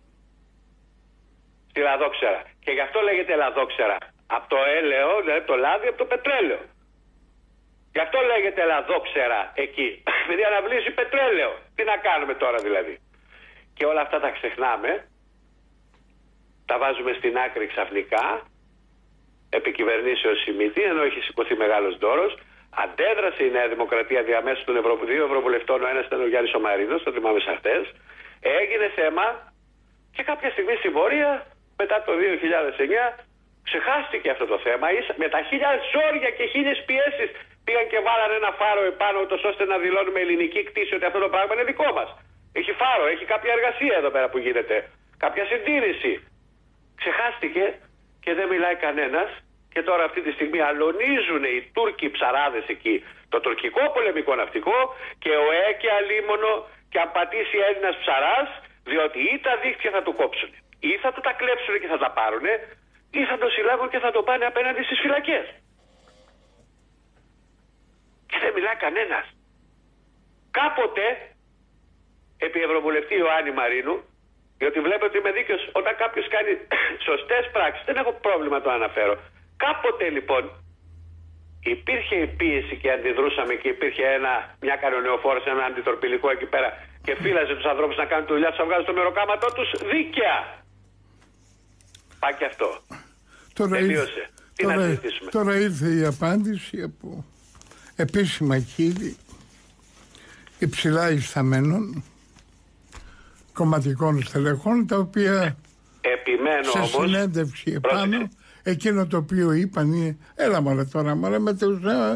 στη Λαδόξερα. Και γι' αυτό λέγεται Λαδόξερα. Από το έλαιο, δηλαδή το λάδι, από το πετρέλαιο. Γι' αυτό λέγεται Λαδόξερα εκεί. Επειδή αναβλύζει πετρέλαιο. Τι να κάνουμε τώρα δηλαδή. Και όλα αυτά τα ξεχνάμε. Τα βάζουμε στην άκρη ξαφνικά. Επικυβερνήσεως Σιμίτη, ενώ έχει σηκωθεί μεγάλος ντόρος. Αντέδρασε η Νέα Δημοκρατία διαμέσου των δύο ευρωβουλευτών. Ο ένας ήταν ο Γιάννης ο Μαρίνος, το θυμάμαι σαν χτες. Έγινε θέμα και κάποια στιγμή στην πορεία, μετά το 2009, ξεχάστηκε αυτό το θέμα. Με τα χίλια ζόρια και χίλιες πιέσεις πήγαν και βάλανε ένα φάρο επάνω, ώστε να δηλώνουμε ελληνική κτήση ότι αυτό το πράγμα είναι δικό μας. Έχει φάρο, έχει κάποια εργασία εδώ πέρα που γίνεται. Κάποια συντήρηση. Ξεχάστηκε και δεν μιλάει κανένας. Και τώρα αυτή τη στιγμή αλωνίζουν οι Τούρκοι ψαράδες εκεί το τουρκικό πολεμικό ναυτικό και ο και αλίμονο, και αν πατήσει Έλληνας ψαράς, διότι ή τα δίχτυα θα του κόψουν, ή θα του τα κλέψουν και θα τα πάρουν, ή θα το συλλάβουν και θα το πάνε απέναντι στις φυλακές. Και δεν μιλάει κανένας. Κάποτε, επί Ευρωβουλευτή Ιωάννη Μαρίνου, διότι βλέπω ότι είμαι δίκαιος, όταν κάποιος κάνει σωστές πράξεις, δεν έχω πρόβλημα να το αναφέρω. Κάποτε λοιπόν υπήρχε η πίεση και αντιδρούσαμε και υπήρχε μια κανονιοφόρος, ένα αντιτορπιλικό εκεί πέρα και φύλαζε τους ανθρώπους να κάνουν τη δουλειά τους, να βγάζουν το μεροκάματό τους δίκαια. Πάει και αυτό. Τελείωσε. Τι να συζητήσουμε. Τώρα ήρθε η απάντηση από επίσημα χείλη υψηλά ισταμένων κομματικών στελεχών, τα οποία επιμένω σε όμως, συνέντευξη επάνω εκείνο το οποίο είπαν είναι, έλα μωρέ τώρα μωρέ, με τους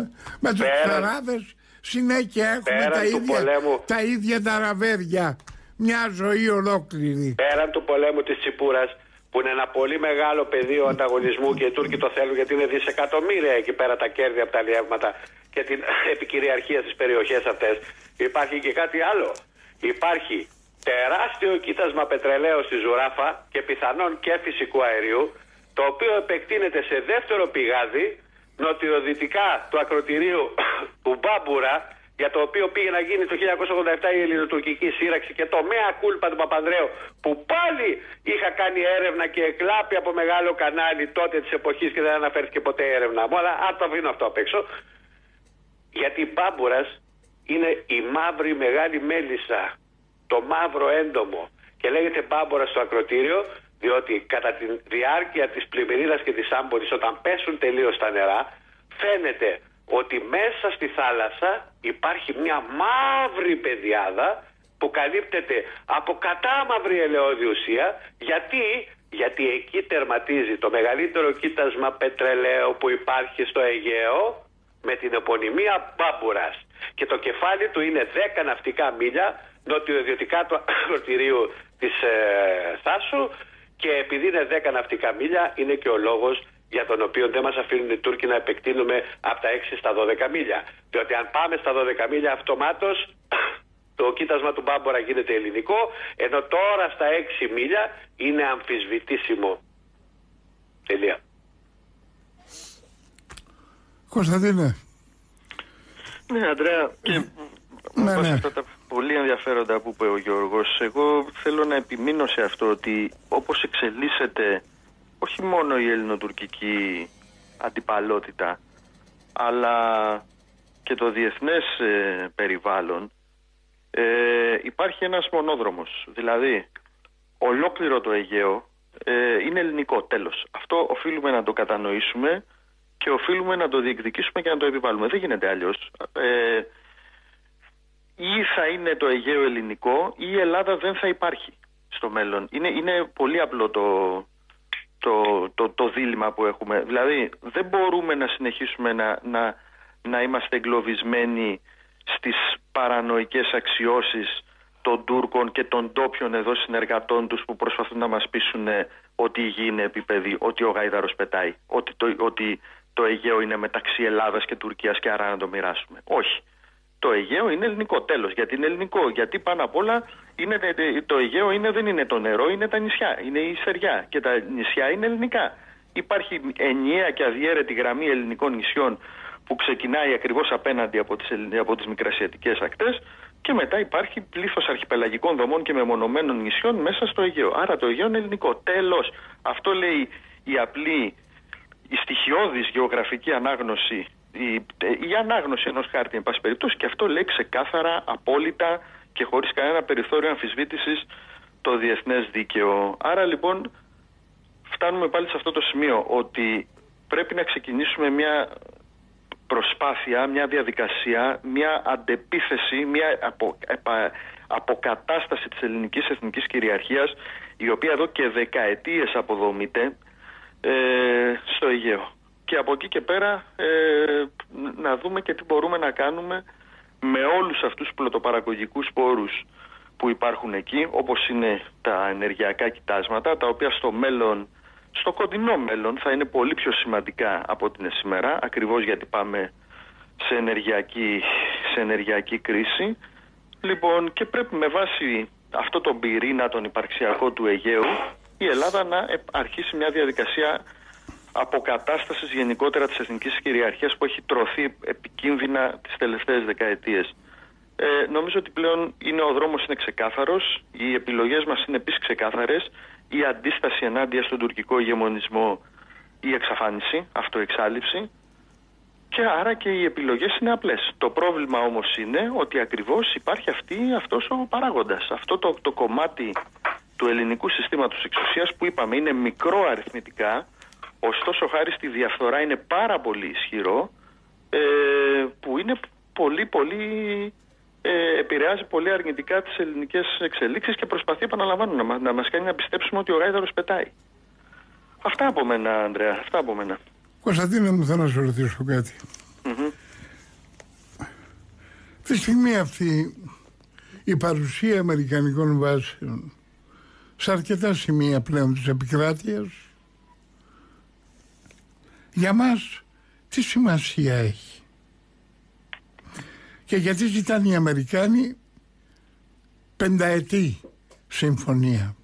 χαράδες συνέχεια έχουμε τα ίδια τα ραβέρια, μια ζωή ολόκληρη. Πέραν του πολέμου της Τσιπούρας, που είναι ένα πολύ μεγάλο πεδίο ανταγωνισμού και οι Τούρκοι το θέλουν γιατί είναι δισεκατομμύρια εκεί πέρα τα κέρδη από τα αλλιεύματα και την επικυριαρχία στις περιοχές αυτές, υπάρχει και κάτι άλλο. Υπάρχει τεράστιο κοίτασμα πετρελαίου στη Ζουράφα και πιθανόν και φυσικού αερίου, το οποίο επεκτείνεται σε δεύτερο πηγάδι νοτιοδυτικά του ακροτηρίου του Μπάμπουρα, για το οποίο πήγε να γίνει το 1987 η ελληνοτουρκική σύραξη, και το μέα κούλπα του Παπανδρέου, που πάλι είχα κάνει έρευνα και εκλάπη από μεγάλο κανάλι τότε της εποχής και δεν αναφέρθηκε ποτέ η έρευνα μου, αλλά αν το αφήνω αυτό απ' έξω, γιατί Μπάμπουρας είναι η μαύρη μεγάλη μέλισσα, το μαύρο έντομο, και λέγεται Μπάμπουρα στο ακροτήριο διότι κατά τη διάρκεια της πλημμυρίδας και της άμπορης, όταν πέσουν τελείως τα νερά, φαίνεται ότι μέσα στη θάλασσα υπάρχει μια μαύρη πεδιάδα που καλύπτεται από κατάμαυρη ελαιώδη ουσία. Γιατί εκεί τερματίζει το μεγαλύτερο κοίτασμα πετρελαίου που υπάρχει στο Αιγαίο, με την επωνυμία Μπάμπουρας. Και το κεφάλι του είναι 10 ναυτικά μίλια νοτιοδιωτικά του ακροτηρίου της Θάσου, και επειδή είναι 10 ναυτικά μίλια είναι και ο λόγος για τον οποίο δεν μας αφήνουν οι Τούρκοι να επεκτείνουμε από τα 6 στα 12 μίλια. Διότι αν πάμε στα 12 μίλια αυτομάτως το κοίτασμα του Μπάμπορα γίνεται ελληνικό, ενώ τώρα στα 6 μίλια είναι αμφισβητήσιμο. Τελεία. Κωνσταντίνε. Ναι, Ανδρέα, και με αυτά τα πολύ ενδιαφέροντα που είπε ο Γιώργος, εγώ θέλω να επιμείνω σε αυτό, ότι όπως εξελίσσεται όχι μόνο η ελληνοτουρκική αντιπαλότητα, αλλά και το διεθνές περιβάλλον, υπάρχει ένας μονόδρομος. Δηλαδή, ολόκληρο το Αιγαίο είναι ελληνικό, τέλος. Αυτό οφείλουμε να το κατανοήσουμε και οφείλουμε να το διεκδικήσουμε και να το επιβάλλουμε. Δεν γίνεται αλλιώς. Ή θα είναι το Αιγαίο ελληνικό ή η Ελλάδα δεν θα υπάρχει στο μέλλον. Είναι πολύ απλό το δίλημμα που έχουμε. Δηλαδή δεν μπορούμε να συνεχίσουμε να είμαστε εγκλωβισμένοι στις παρανοϊκές αξιώσεις των Τούρκων και των ντόπιων εδώ συνεργατών τους που προσπαθούν να μας πείσουν ότι η γη είναι επίπεδη, ότι ο γάιδαρος πετάει, ότι το Αιγαίο είναι μεταξύ Ελλάδας και Τουρκίας και άρα να το μοιράσουμε. Όχι. Το Αιγαίο είναι ελληνικό, τέλος. Γιατί είναι ελληνικό? Γιατί πάνω απ' όλα το Αιγαίο δεν είναι το νερό, είναι τα νησιά, είναι η στεριά και τα νησιά είναι ελληνικά. Υπάρχει ενιαία και αδιέρετη γραμμή ελληνικών νησιών που ξεκινάει ακριβώς απέναντι από τις μικρασιατικές ακτές και μετά υπάρχει πλήθος αρχιπελαγικών δομών και μεμονωμένων νησιών μέσα στο Αιγαίο. Άρα το Αιγαίο είναι ελληνικό. Τέλος. Αυτό λέει η απλή, η στοιχειώδης γεωγραφική ανάγνωση, η ανάγνωση ενός χάρτη εν πάση περιπτώσει, και αυτό λέει ξεκάθαρα, απόλυτα και χωρίς κανένα περιθώριο αμφισβήτησης το διεθνές δίκαιο. Άρα λοιπόν φτάνουμε πάλι σε αυτό το σημείο, ότι πρέπει να ξεκινήσουμε μια προσπάθεια, μια διαδικασία, μια αντεπίθεση, μια αποκατάσταση της ελληνικής εθνικής κυριαρχίας, η οποία εδώ και δεκαετίες αποδομείται στο Αιγαίο. Και από εκεί και πέρα να δούμε και τι μπορούμε να κάνουμε με όλους αυτούς τους πλωτοπαραγωγικούς πόρους που υπάρχουν εκεί, όπως είναι τα ενεργειακά κοιτάσματα, τα οποία στο μέλλον, στο κοντινό μέλλον, θα είναι πολύ πιο σημαντικά από ό,τι είναι σήμερα, ακριβώς γιατί πάμε σε ενεργειακή κρίση. Λοιπόν, και πρέπει με βάση αυτό τον πυρήνα, τον υπαρξιακό του Αιγαίου, η Ελλάδα να αρχίσει μια διαδικασία αποκατάστασης γενικότερα της εθνικής κυριαρχίας που έχει τρωθεί επικίνδυνα τις τελευταίες δεκαετίες. Νομίζω ότι πλέον ο δρόμος είναι ξεκάθαρος, οι επιλογές μας είναι επίσης ξεκάθαρες, η αντίσταση ενάντια στον τουρκικό ηγεμονισμό, η εξαφάνιση, αυτοεξάλληψη, και άρα και οι επιλογές είναι απλές. Το πρόβλημα όμως είναι ότι ακριβώς υπάρχει αυτός ο παράγοντας, αυτό το κομμάτι του ελληνικού συστήματος εξουσίας που είπαμε είναι μικρό αριθμητικά, ωστόσο χάρη στη διαφθορά είναι πάρα πολύ ισχυρό, που είναι πολύ επηρεάζει πολύ αρνητικά τις ελληνικές εξελίξεις και προσπαθεί, επαναλαμβάνω, να μας κάνει να πιστέψουμε ότι ο γάιδαρος πετάει. Αυτά από μένα, Ανδρέα, αυτά από μένα. Κωνσταντίνε μου, θέλω να σου ρωτήσω κάτι. Τη στιγμή αυτή η παρουσία αμερικανικών βάσεων σε αρκετά σημεία πλέον της επικράτειας, για μας τι σημασία έχει? Και γιατί ζητάνε οι Αμερικάνοι πενταετή συμφωνία?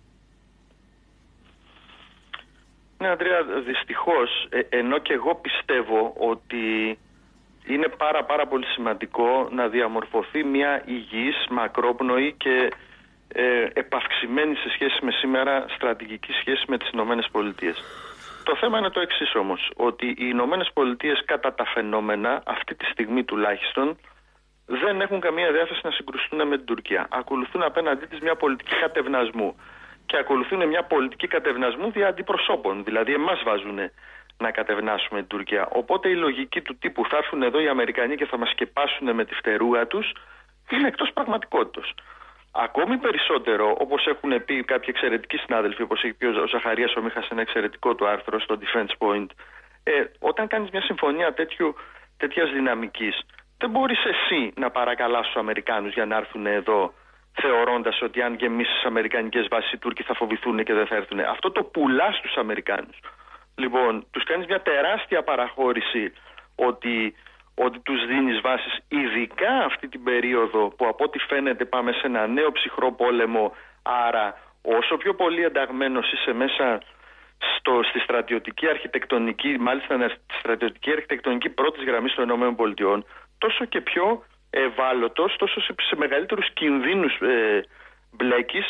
Ναι, Ανδρέα, δυστυχώς, ενώ και εγώ πιστεύω ότι είναι πάρα πολύ σημαντικό να διαμορφωθεί μια υγιής, μακρόπνοη και επαυξημένη σε σχέση με σήμερα στρατηγική σχέση με τις Ηνωμένες Πολιτείες. Το θέμα είναι το εξής όμως, ότι οι Ηνωμένες Πολιτείες κατά τα φαινόμενα, αυτή τη στιγμή τουλάχιστον, δεν έχουν καμία διάθεση να συγκρουστούν με την Τουρκία. Ακολουθούν απέναντί της μια πολιτική κατευνασμού. Και ακολουθούν μια πολιτική κατευνασμού δια αντιπροσώπων. Δηλαδή, εμάς βάζουν να κατευνάσουμε την Τουρκία. Οπότε η λογική του τύπου θα έρθουν εδώ οι Αμερικανοί και θα μας σκεπάσουν με τη φτερούγα τους είναι εκτός πραγματικότητας. Ακόμη περισσότερο, όπως έχουν πει κάποιοι εξαιρετικοί συνάδελφοι, όπως έχει πει ο Ζαχαρίας ο Μίχας σε ένα εξαιρετικό του άρθρο στο Defense Point, όταν κάνεις μια συμφωνία τέτοιας δυναμικής, δεν μπορείς εσύ να παρακαλάς τους Αμερικάνους για να έρθουν εδώ, θεωρώντας ότι αν γεμίσεις τις αμερικανικές βάσεις οι Τούρκοι θα φοβηθούν και δεν θα έρθουν. Αυτό το πουλάς στους Αμερικάνους. Λοιπόν, τους κάνεις μια τεράστια παραχώρηση ότι τους δίνεις βάσεις, ειδικά αυτή την περίοδο που από ό,τι φαίνεται πάμε σε ένα νέο ψυχρό πόλεμο. Άρα όσο πιο πολύ ενταγμένος είσαι μέσα στη στρατιωτική αρχιτεκτονική, μάλιστα στη στρατιωτική αρχιτεκτονική πρώτης γραμμής των ΗΠΑ, τόσο και πιο ευάλωτος, τόσο σε μεγαλύτερους κινδύνους μπλέκης,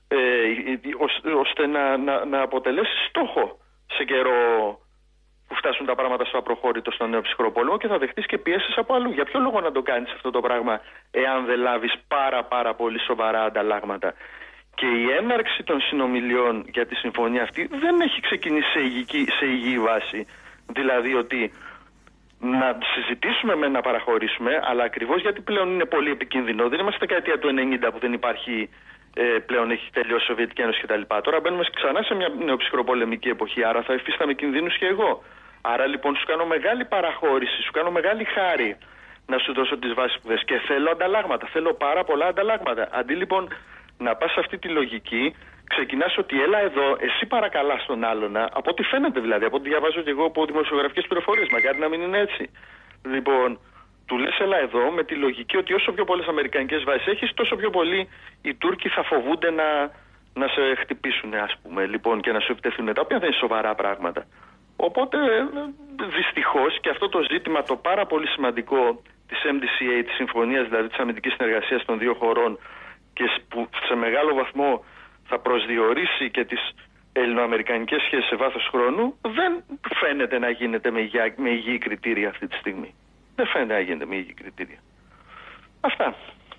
ώστε να αποτελέσει στόχο σε καιρό που φτάσουν τα πράγματα στο απροχώρητο, στο νέο ψυχρό πόλεμο, και θα δεχτείς και πιέσεις από αλλού. Για ποιο λόγο να το κάνεις αυτό το πράγμα, εάν δεν λάβεις πάρα πολύ σοβαρά ανταλλάγματα? Και η έναρξη των συνομιλιών για τη συμφωνία αυτή δεν έχει ξεκινήσει σε υγιή βάση. Δηλαδή ότι να συζητήσουμε με να παραχωρήσουμε, αλλά ακριβώς γιατί πλέον είναι πολύ επικίνδυνο. Δεν είμαστε δεκαετία του 90 που δεν υπάρχει, πλέον έχει τελειώσει η Σοβιετική Ένωση κτλ. Τώρα μπαίνουμε ξανά σε μια νεοψυχροπολεμική εποχή, άρα θα υφίσταμαι κινδύνους και εγώ. Άρα λοιπόν σου κάνω μεγάλη παραχώρηση, σου κάνω μεγάλη χάρη να σου δώσω τις βάσεις που θες, και θέλω ανταλλάγματα, θέλω πάρα πολλά ανταλλάγματα. Αντί λοιπόν να πας σε αυτή τη λογική, ξεκινάς ότι έλα εδώ, εσύ παρακαλάς τον άλλονα, από ό,τι φαίνεται δηλαδή, από ό,τι διαβάζω και εγώ από δημοσιογραφικές πληροφορίες, μακάρι να μην είναι έτσι. Λοιπόν, του λες έλα εδώ με τη λογική ότι όσο πιο πολλές αμερικανικές βάσεις έχεις, τόσο πιο πολύ οι Τούρκοι θα φοβούνται να σε χτυπήσουν, ας πούμε, λοιπόν, και να σου επιτεθούν, τα οποία δεν είναι σοβαρά πράγματα. Οπότε, δυστυχώς, και αυτό το ζήτημα το πάρα πολύ σημαντικό της MDCA, της συμφωνίας δηλαδή της αμυντικής συνεργασίας των δύο χωρών, και που σε μεγάλο βαθμό θα προσδιορίσει και τις ελληνοαμερικανικές σχέσεις σε βάθος χρόνου, δεν φαίνεται να γίνεται με υγιή κριτήρια αυτή τη στιγμή. Δεν φαίνεται να γίνεται με υγιή κριτήρια. Αυτά.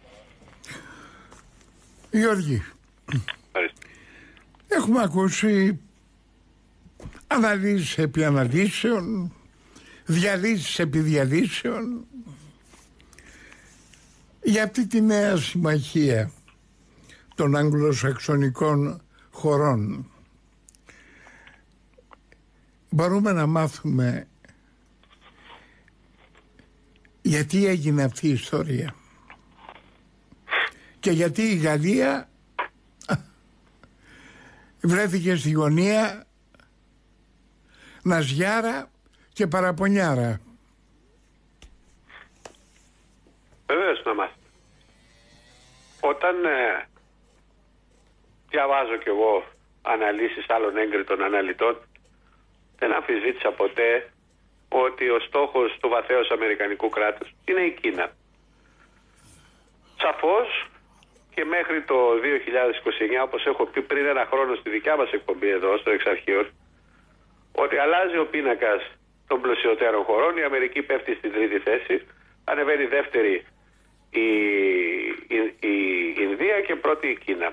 Γιώργη, έχουμε ακούσει αναλύσεις επί αναλύσεων, διαλύσεις επί διαλύσεων για αυτή τη νέα συμμαχία των αγγλοσαξονικών χωρών. Μπορούμε να μάθουμε γιατί έγινε αυτή η ιστορία και γιατί η Γαλλία βρέθηκε στη γωνία ναζιάρα και παραπονιάρα. Βεβαίως να μάθουμε. Όταν διαβάζω κι εγώ αναλύσεις άλλων έγκριτων αναλυτών, δεν αμφισβήτησα ποτέ ότι ο στόχος του βαθέως αμερικανικού κράτους είναι η Κίνα. Σαφώς και μέχρι το 2029, όπως έχω πει πριν ένα χρόνο στη δικιά μας εκπομπή εδώ στο Εξαρχείο, ότι αλλάζει ο πίνακας των πλουσιωτέρων χωρών, η Αμερική πέφτει στην τρίτη θέση, ανεβαίνει δεύτερη η Ινδία και πρώτη η Κίνα.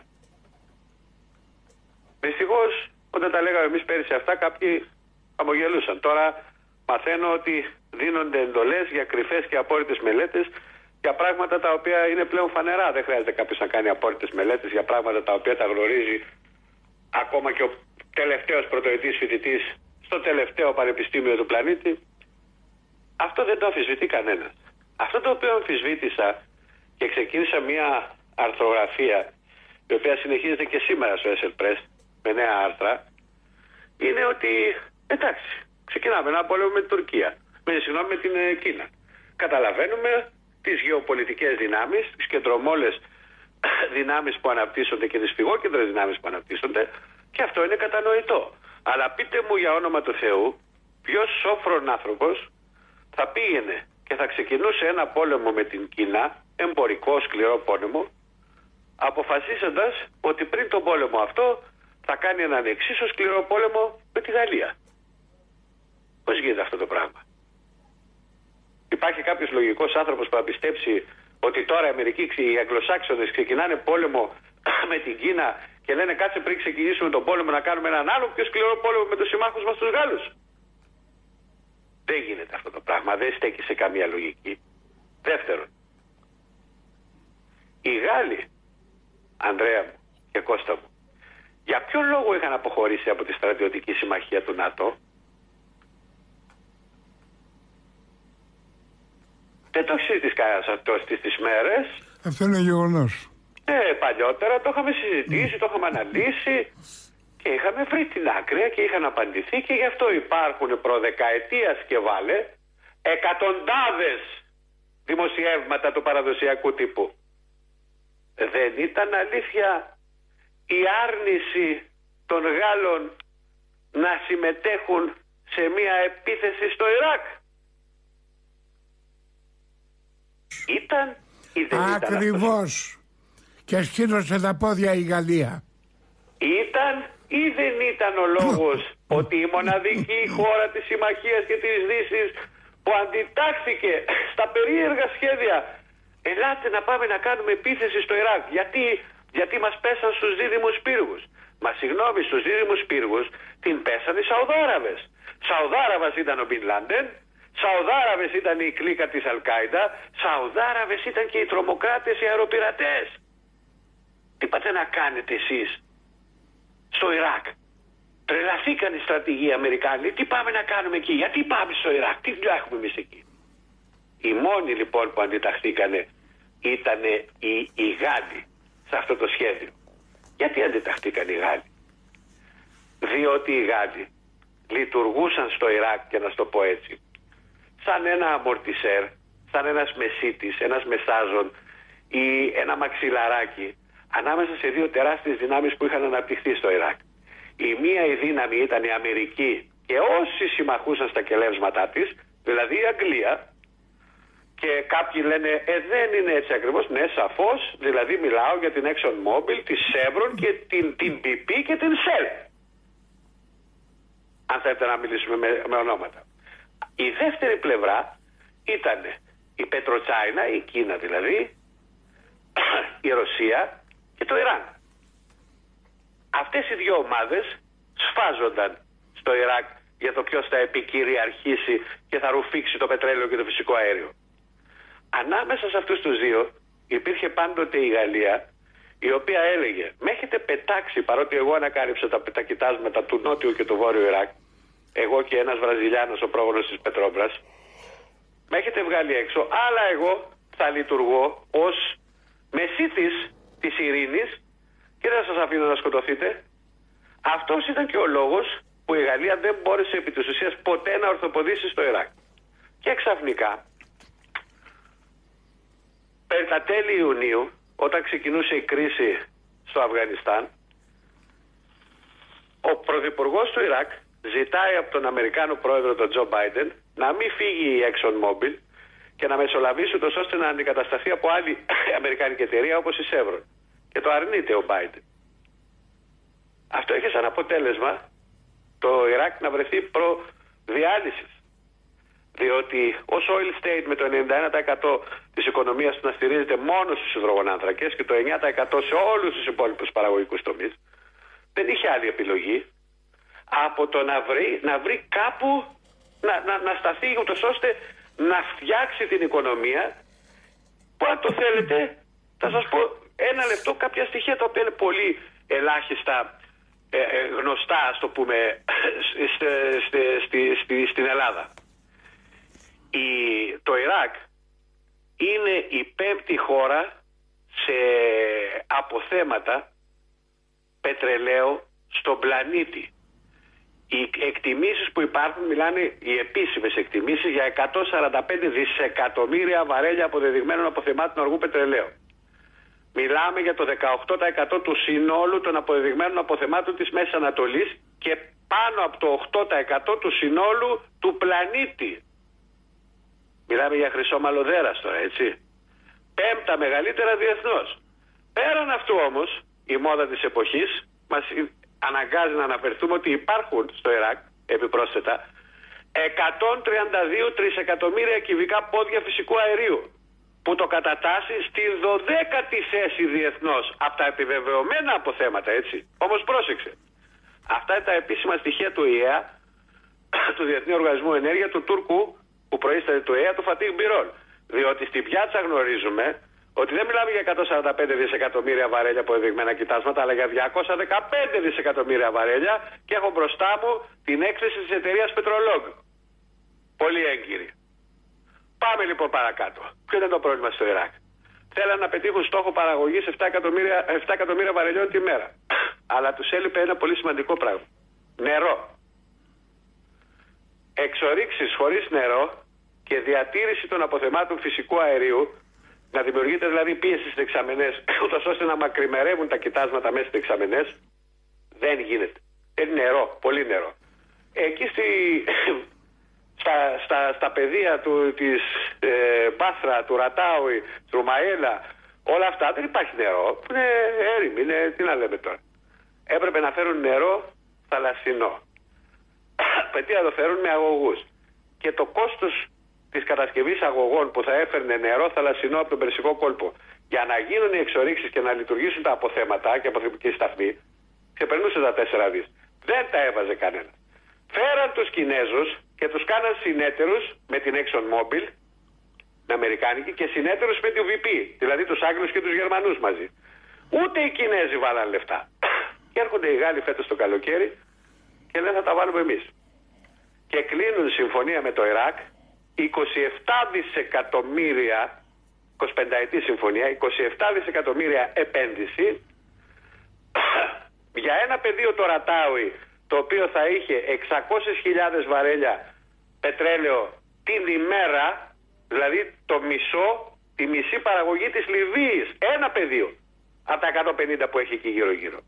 Δυστυχώς, όταν τα λέγαμε εμείς πέρυσι αυτά, κάποιοι χαμογελούσαν. Τώρα μαθαίνω ότι δίνονται εντολές για κρυφές και απόρριτες μελέτες για πράγματα τα οποία είναι πλέον φανερά. Δεν χρειάζεται κάποιος να κάνει απόρριτες μελέτες για πράγματα τα οποία τα γνωρίζει ακόμα και ο τελευταίος πρωτοετής φοιτητής στο τελευταίο πανεπιστήμιο του πλανήτη. Αυτό δεν το αμφισβητεί κανένας. Αυτό το οποίο αμφισβήτησα και ξεκίνησα μια αρθρογραφία, η οποία συνεχίζεται και σήμερα στο Esel Press με νέα άρθρα, είναι ότι εντάξει, ξεκινάμε ένα πόλεμο με την Τουρκία, με την Κίνα. Καταλαβαίνουμε τις γεωπολιτικές δυνάμεις, τις κεντρομόλες δυνάμεις που αναπτύσσονται και τις φυγόκεντρες δυνάμεις που αναπτύσσονται, και αυτό είναι κατανοητό. Αλλά πείτε μου για όνομα του Θεού, ποιος σόφρον άνθρωπος θα πήγαινε και θα ξεκινούσε ένα πόλεμο με την Κίνα, εμπορικό σκληρό πόλεμο, αποφασίζοντας ότι πριν τον πόλεμο αυτό θα κάνει έναν εξίσου σκληρό πόλεμο με τη Γαλλία. Πώς γίνεται αυτό το πράγμα? Υπάρχει κάποιος λογικός άνθρωπος που θα πιστέψει ότι τώρα οι Αμερικοί, οι Αγγλοσάξονες ξεκινάνε πόλεμο με την Κίνα και λένε κάτσε πριν ξεκινήσουμε τον πόλεμο να κάνουμε έναν άλλο πιο σκληρό πόλεμο με τους συμμάχους μας τους Γάλλους? Δεν γίνεται αυτό το πράγμα, δεν στέκει σε καμία λογική. Δεύτερον, οι Γάλλοι, Ανδρέα μου και Κώστα μου, για ποιο λόγο είχαν αποχωρήσει από τη στρατιωτική συμμαχία του ΝΑΤΟ? Δεν το συζητήσει κανένας αυτό στις τις μέρες. Αυτό είναι γεγονός. Παλιότερα το είχαμε συζητήσει, το είχαμε αναλύσει και είχαμε βρει την άκρη και είχαν απαντηθεί, και γι' αυτό υπάρχουν προδεκαετίας και βάλε εκατοντάδες δημοσιεύματα του παραδοσιακού τύπου. Δεν ήταν αλήθεια η άρνηση των Γάλλων να συμμετέχουν σε μια επίθεση στο Ιράκ? Ήταν ή δεν ήταν? Ακριβώς. Και σκήνωσε τα πόδια η Γαλλία. Ήταν ή δεν ήταν ο λόγος ότι η μοναδική χώρα της Συμμαχίας και της Δύσης που αντιτάχθηκε στα περίεργα σχέδια, ελάτε να πάμε να κάνουμε επίθεση στο Ιράκ, γιατί μας πέσαν στους δίδυμους πύργους? Μα συγγνώμη, στους δίδυμους πύργους την πέσαν οι Σαουδάραβες. Σαουδάραβας ήταν ο Μπιν Λάντεν, Σαουδάραβες ήταν η κλίκα της Αλ-Κάιντα, Σαουδάραβες ήταν και οι τρομοκράτες, οι αεροπειρατές. Τι πάτε να κάνετε εσείς στο Ιράκ? Τρελαθήκαν οι στρατηγοί Αμερικάνοι. Τι πάμε να κάνουμε εκεί? Γιατί πάμε στο Ιράκ? Τι δουλειά έχουμε εμείς εκεί? Οι μόνοι λοιπόν που αντιταχθήκανε ήταν οι Γάλλοι σε αυτό το σχέδιο. Γιατί αντιταχθήκαν οι Γάλλοι? Διότι οι Γάλλοι λειτουργούσαν στο Ιράκ, και να στο πω έτσι, σαν ένα αμορτισέρ, σαν ένας μεσίτης, ένας μεσάζων ή ένα μαξιλαράκι ανάμεσα σε δύο τεράστιες δυνάμεις που είχαν αναπτυχθεί στο Ιράκ. Η μία η δύναμη ήταν η Αμερική και όσοι συμμαχούσαν στα κελεύσματά της, δηλαδή η Αγγλία, και κάποιοι λένε δεν είναι έτσι ακριβώς. Ναι, σαφώς, δηλαδή μιλάω για την ExxonMobil, τη Chevron και την BP και την Shell, αν θέλετε να μιλήσουμε με ονόματα. Η δεύτερη πλευρά ήταν η Πετροτσάινα, η Κίνα δηλαδή, η Ρωσία και το Ιράν. Αυτές οι δύο ομάδες σφάζονταν στο Ιράκ για το ποιος θα επικυριαρχήσει και θα ρουφήξει το πετρέλαιο και το φυσικό αέριο. Ανάμεσα σε αυτούς τους δύο υπήρχε πάντοτε η Γαλλία, η οποία έλεγε με έχετε πετάξει, παρότι εγώ ανακάλυψα τα κοιτάσματα του νότιου και του βόρειου Ιράκ, εγώ και ένας Βραζιλιάνος, ο πρόγονος της Πετρόμπρας, με έχετε βγάλει έξω, αλλά εγώ θα λειτουργώ ως μεσίτης της ειρήνης και δεν θα σας αφήνω να σκοτωθείτε. Αυτός ήταν και ο λόγος που η Γαλλία δεν μπόρεσε επί της ουσίας ποτέ να ορθοποδήσει στο Ιράκ. Και ξαφνικά, περί τα τέλη Ιουνίου, όταν ξεκινούσε η κρίση στο Αφγανιστάν, ο πρωθυπουργός του Ιράκ ζητάει από τον Αμερικάνο πρόεδρο, τον Τζο Μπάιντεν, να μην φύγει η ExxonMobil και να μεσολαβήσει ούτως ώστε να αντικατασταθεί από άλλη αμερικάνικη εταιρεία όπως η Chevron. Και το αρνείται ο Μπάιντεν. Αυτό είχε σαν αποτέλεσμα το Ιράκ να βρεθεί προδιάλυσης. Διότι ως oil state με το 91% της οικονομίας του να στηρίζεται μόνο στους υδρογονάνθρακες και το 9% σε όλους τους υπόλοιπους παραγωγικούς τομείς, δεν είχε άλλη επιλογή από το να βρει κάπου να σταθεί ούτως ώστε να φτιάξει την οικονομία που, αν το θέλετε, θα σας πω ένα λεπτό κάποια στοιχεία τα οποία είναι πολύ ελάχιστα γνωστά, ας το πούμε, στην Ελλάδα. Το Ιράκ είναι η πέμπτη χώρα σε αποθέματα πετρελαίου στον πλανήτη. Οι εκτιμήσεις που υπάρχουν, μιλάνε οι επίσημες εκτιμήσεις, για 145 δισεκατομμύρια βαρέλια αποδεδειγμένων αποθεμάτων αργού πετρελαίου. Μιλάμε για το 18% του συνόλου των αποδεδειγμένων αποθεμάτων της Μέσης Ανατολής και πάνω από το 8% του συνόλου του πλανήτη. Μιλάμε για χρυσό μαλλοδέρας τώρα, έτσι. Πέμπτα μεγαλύτερα διεθνώς. Πέραν αυτού όμως, η μόδα της εποχής μας αναγκάζει να αναφερθούμε ότι υπάρχουν στο Ιράκ, επιπρόσθετα, 132 τρισεκατομμύρια κυβικά πόδια φυσικού αερίου, που το κατατάσσει στη 12η θέση διεθνώς από τα επιβεβαιωμένα αποθέματα, έτσι. Όμως πρόσεξε. Αυτά είναι τα επίσημα στοιχεία του ΙΕΑ, του Διεθνή Οργανισμού Ενέργεια, του Τούρκου, που προείσταται του ΙΕΑ, του Φατίχ Μπιρόλ. Διότι στην πιάτσα γνωρίζουμε ότι δεν μιλάμε για 145 δισεκατομμύρια βαρέλια αποδεδειγμένα κοιτάσματα, αλλά για 215 δισεκατομμύρια βαρέλια, και έχω μπροστά μου την έκθεση της εταιρείας Petrolog. Πολύ έγκυρη. Πάμε λοιπόν παρακάτω. Ποιο είναι το πρόβλημα στο Ιράκ? Θέλαν να πετύχουν στόχο παραγωγής 7 εκατομμύρια βαρελιών τη μέρα. Αλλά τους έλειπε ένα πολύ σημαντικό πράγμα. Νερό. Εξορίξεις χωρίς νερό και διατήρηση των αποθεμάτων φυσικού αερίου, να δημιουργείται δηλαδή πίεση στις δεξαμενές, ούτως ώστε να μακριμερεύουν τα κοιτάσματα μέσα στις δεξαμενές, δεν γίνεται. Είναι νερό, πολύ νερό. εκεί στα πεδία της Πάθρα, του Ρατάουι, του Ρουμαέλα, όλα αυτά δεν υπάρχει νερό. Είναι έρημη, τι να λέμε τώρα. Έπρεπε να φέρουν νερό θαλασσινό. Πετύχει να το φέρουν με αγωγούς. Και το κόστος της κατασκευής αγωγών που θα έφερνε νερό θαλασσινό από τον Περσικό κόλπο για να γίνουν οι εξορίξεις και να λειτουργήσουν τα αποθέματα και αποθεμική σταθμή, ξεπερνούσε τα 4 δις. Δεν τα έβαζε κανένα. Φέραν τους Κινέζους και τους κάναν συνέτερους με την ExxonMobil, την Αμερικάνικη, και συνέτερους με την VP, δηλαδή τους Άγγλους και τους Γερμανούς μαζί. Ούτε οι Κινέζοι βάλαν λεφτά. Και έρχονται οι Γάλλοι φέτος το καλοκαίρι και λένε θα τα βάλουμε εμείς. Και κλείνουν συμφωνία με το Ιράκ, 27 δισεκατομμύρια, 25 ετή συμφωνία, 27 δισεκατομμύρια επένδυση για ένα πεδίο το Ρατάουι, το οποίο θα είχε 600.000 βαρέλια πετρέλαιο την ημέρα, δηλαδή το μισό, τη μισή παραγωγή της Λιβύης. Ένα πεδίο από τα 150 που έχει εκεί γύρω-γύρω.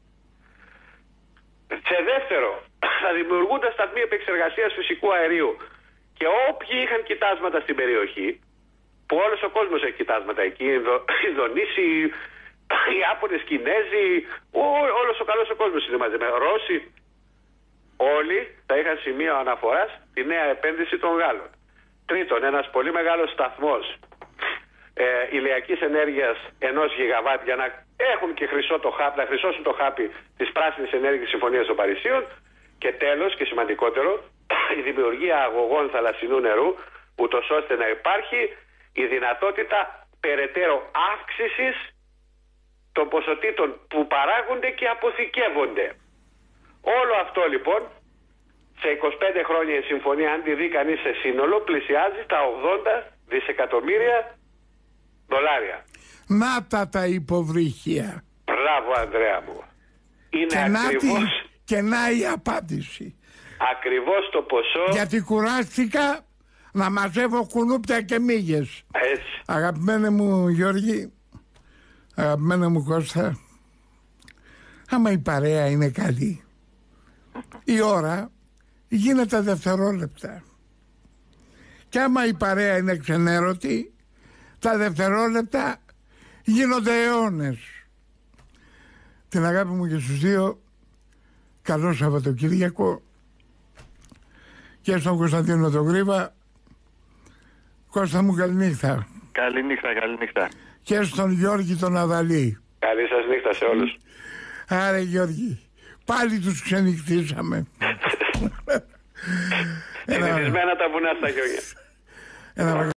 Σε δεύτερο, θα δημιουργούνται σταθμοί επεξεργασίας φυσικού αερίου και όποιοι είχαν κοιτάσματα στην περιοχή, που όλος ο κόσμος έχει κοιτάσματα εκεί, Ινδονήσοι, οι Ιάπωνες, Κινέζοι, όλος ο καλός ο κόσμος είναι μαζεμένος, Ρώσοι, όλοι θα είχαν σημείο αναφοράς τη νέα επένδυση των Γάλλων. Τρίτον, ένας πολύ μεγάλος σταθμός ηλιακής ενέργειας 1 γιγαβάτ για να έχουν και να χρυσώσουν το χάπι της πράσινης ενέργειας συμφωνίας των Παρισίων. Και τέλος και σημαντικότερο, η δημιουργία αγωγών θαλασσινού νερού, ούτως ώστε να υπάρχει η δυνατότητα περαιτέρω αύξησης των ποσοτήτων που παράγονται και αποθηκεύονται. Όλο αυτό λοιπόν σε 25 χρόνια η συμφωνία, αν τη δει κανείς σε σύνολο, πλησιάζει τα 80 δισεκατομμύρια δολάρια. Να τα υποβρύχια. Μπράβο Ανδρέα μου. Είναι ακριβώς... Και να η απάντηση. Ακριβώς το ποσό. Γιατί κουράστηκα να μαζεύω κουνούπια και μύγες. Έτσι. Αγαπημένε μου Γιώργη, αγαπημένε μου Κώστα, άμα η παρέα είναι καλή, η ώρα γίνεται δευτερόλεπτα. Και άμα η παρέα είναι ξενέρωτη, τα δευτερόλεπτα γίνονται αιώνες. Την αγάπη μου και στους δύο, καλό Σαββατοκύριακο, και στον Κωνσταντίνο τον Γρήβα. Κώστα μου, καληνύχτα. Καληνύχτα. Και στον Γιώργη τον Αδαλή. Καλή σας νύχτα σε όλους. Άρα Γιώργη, πάλι τους ξενυχτήσαμε. Συνηθισμένα τα βουνά στα χιόνια.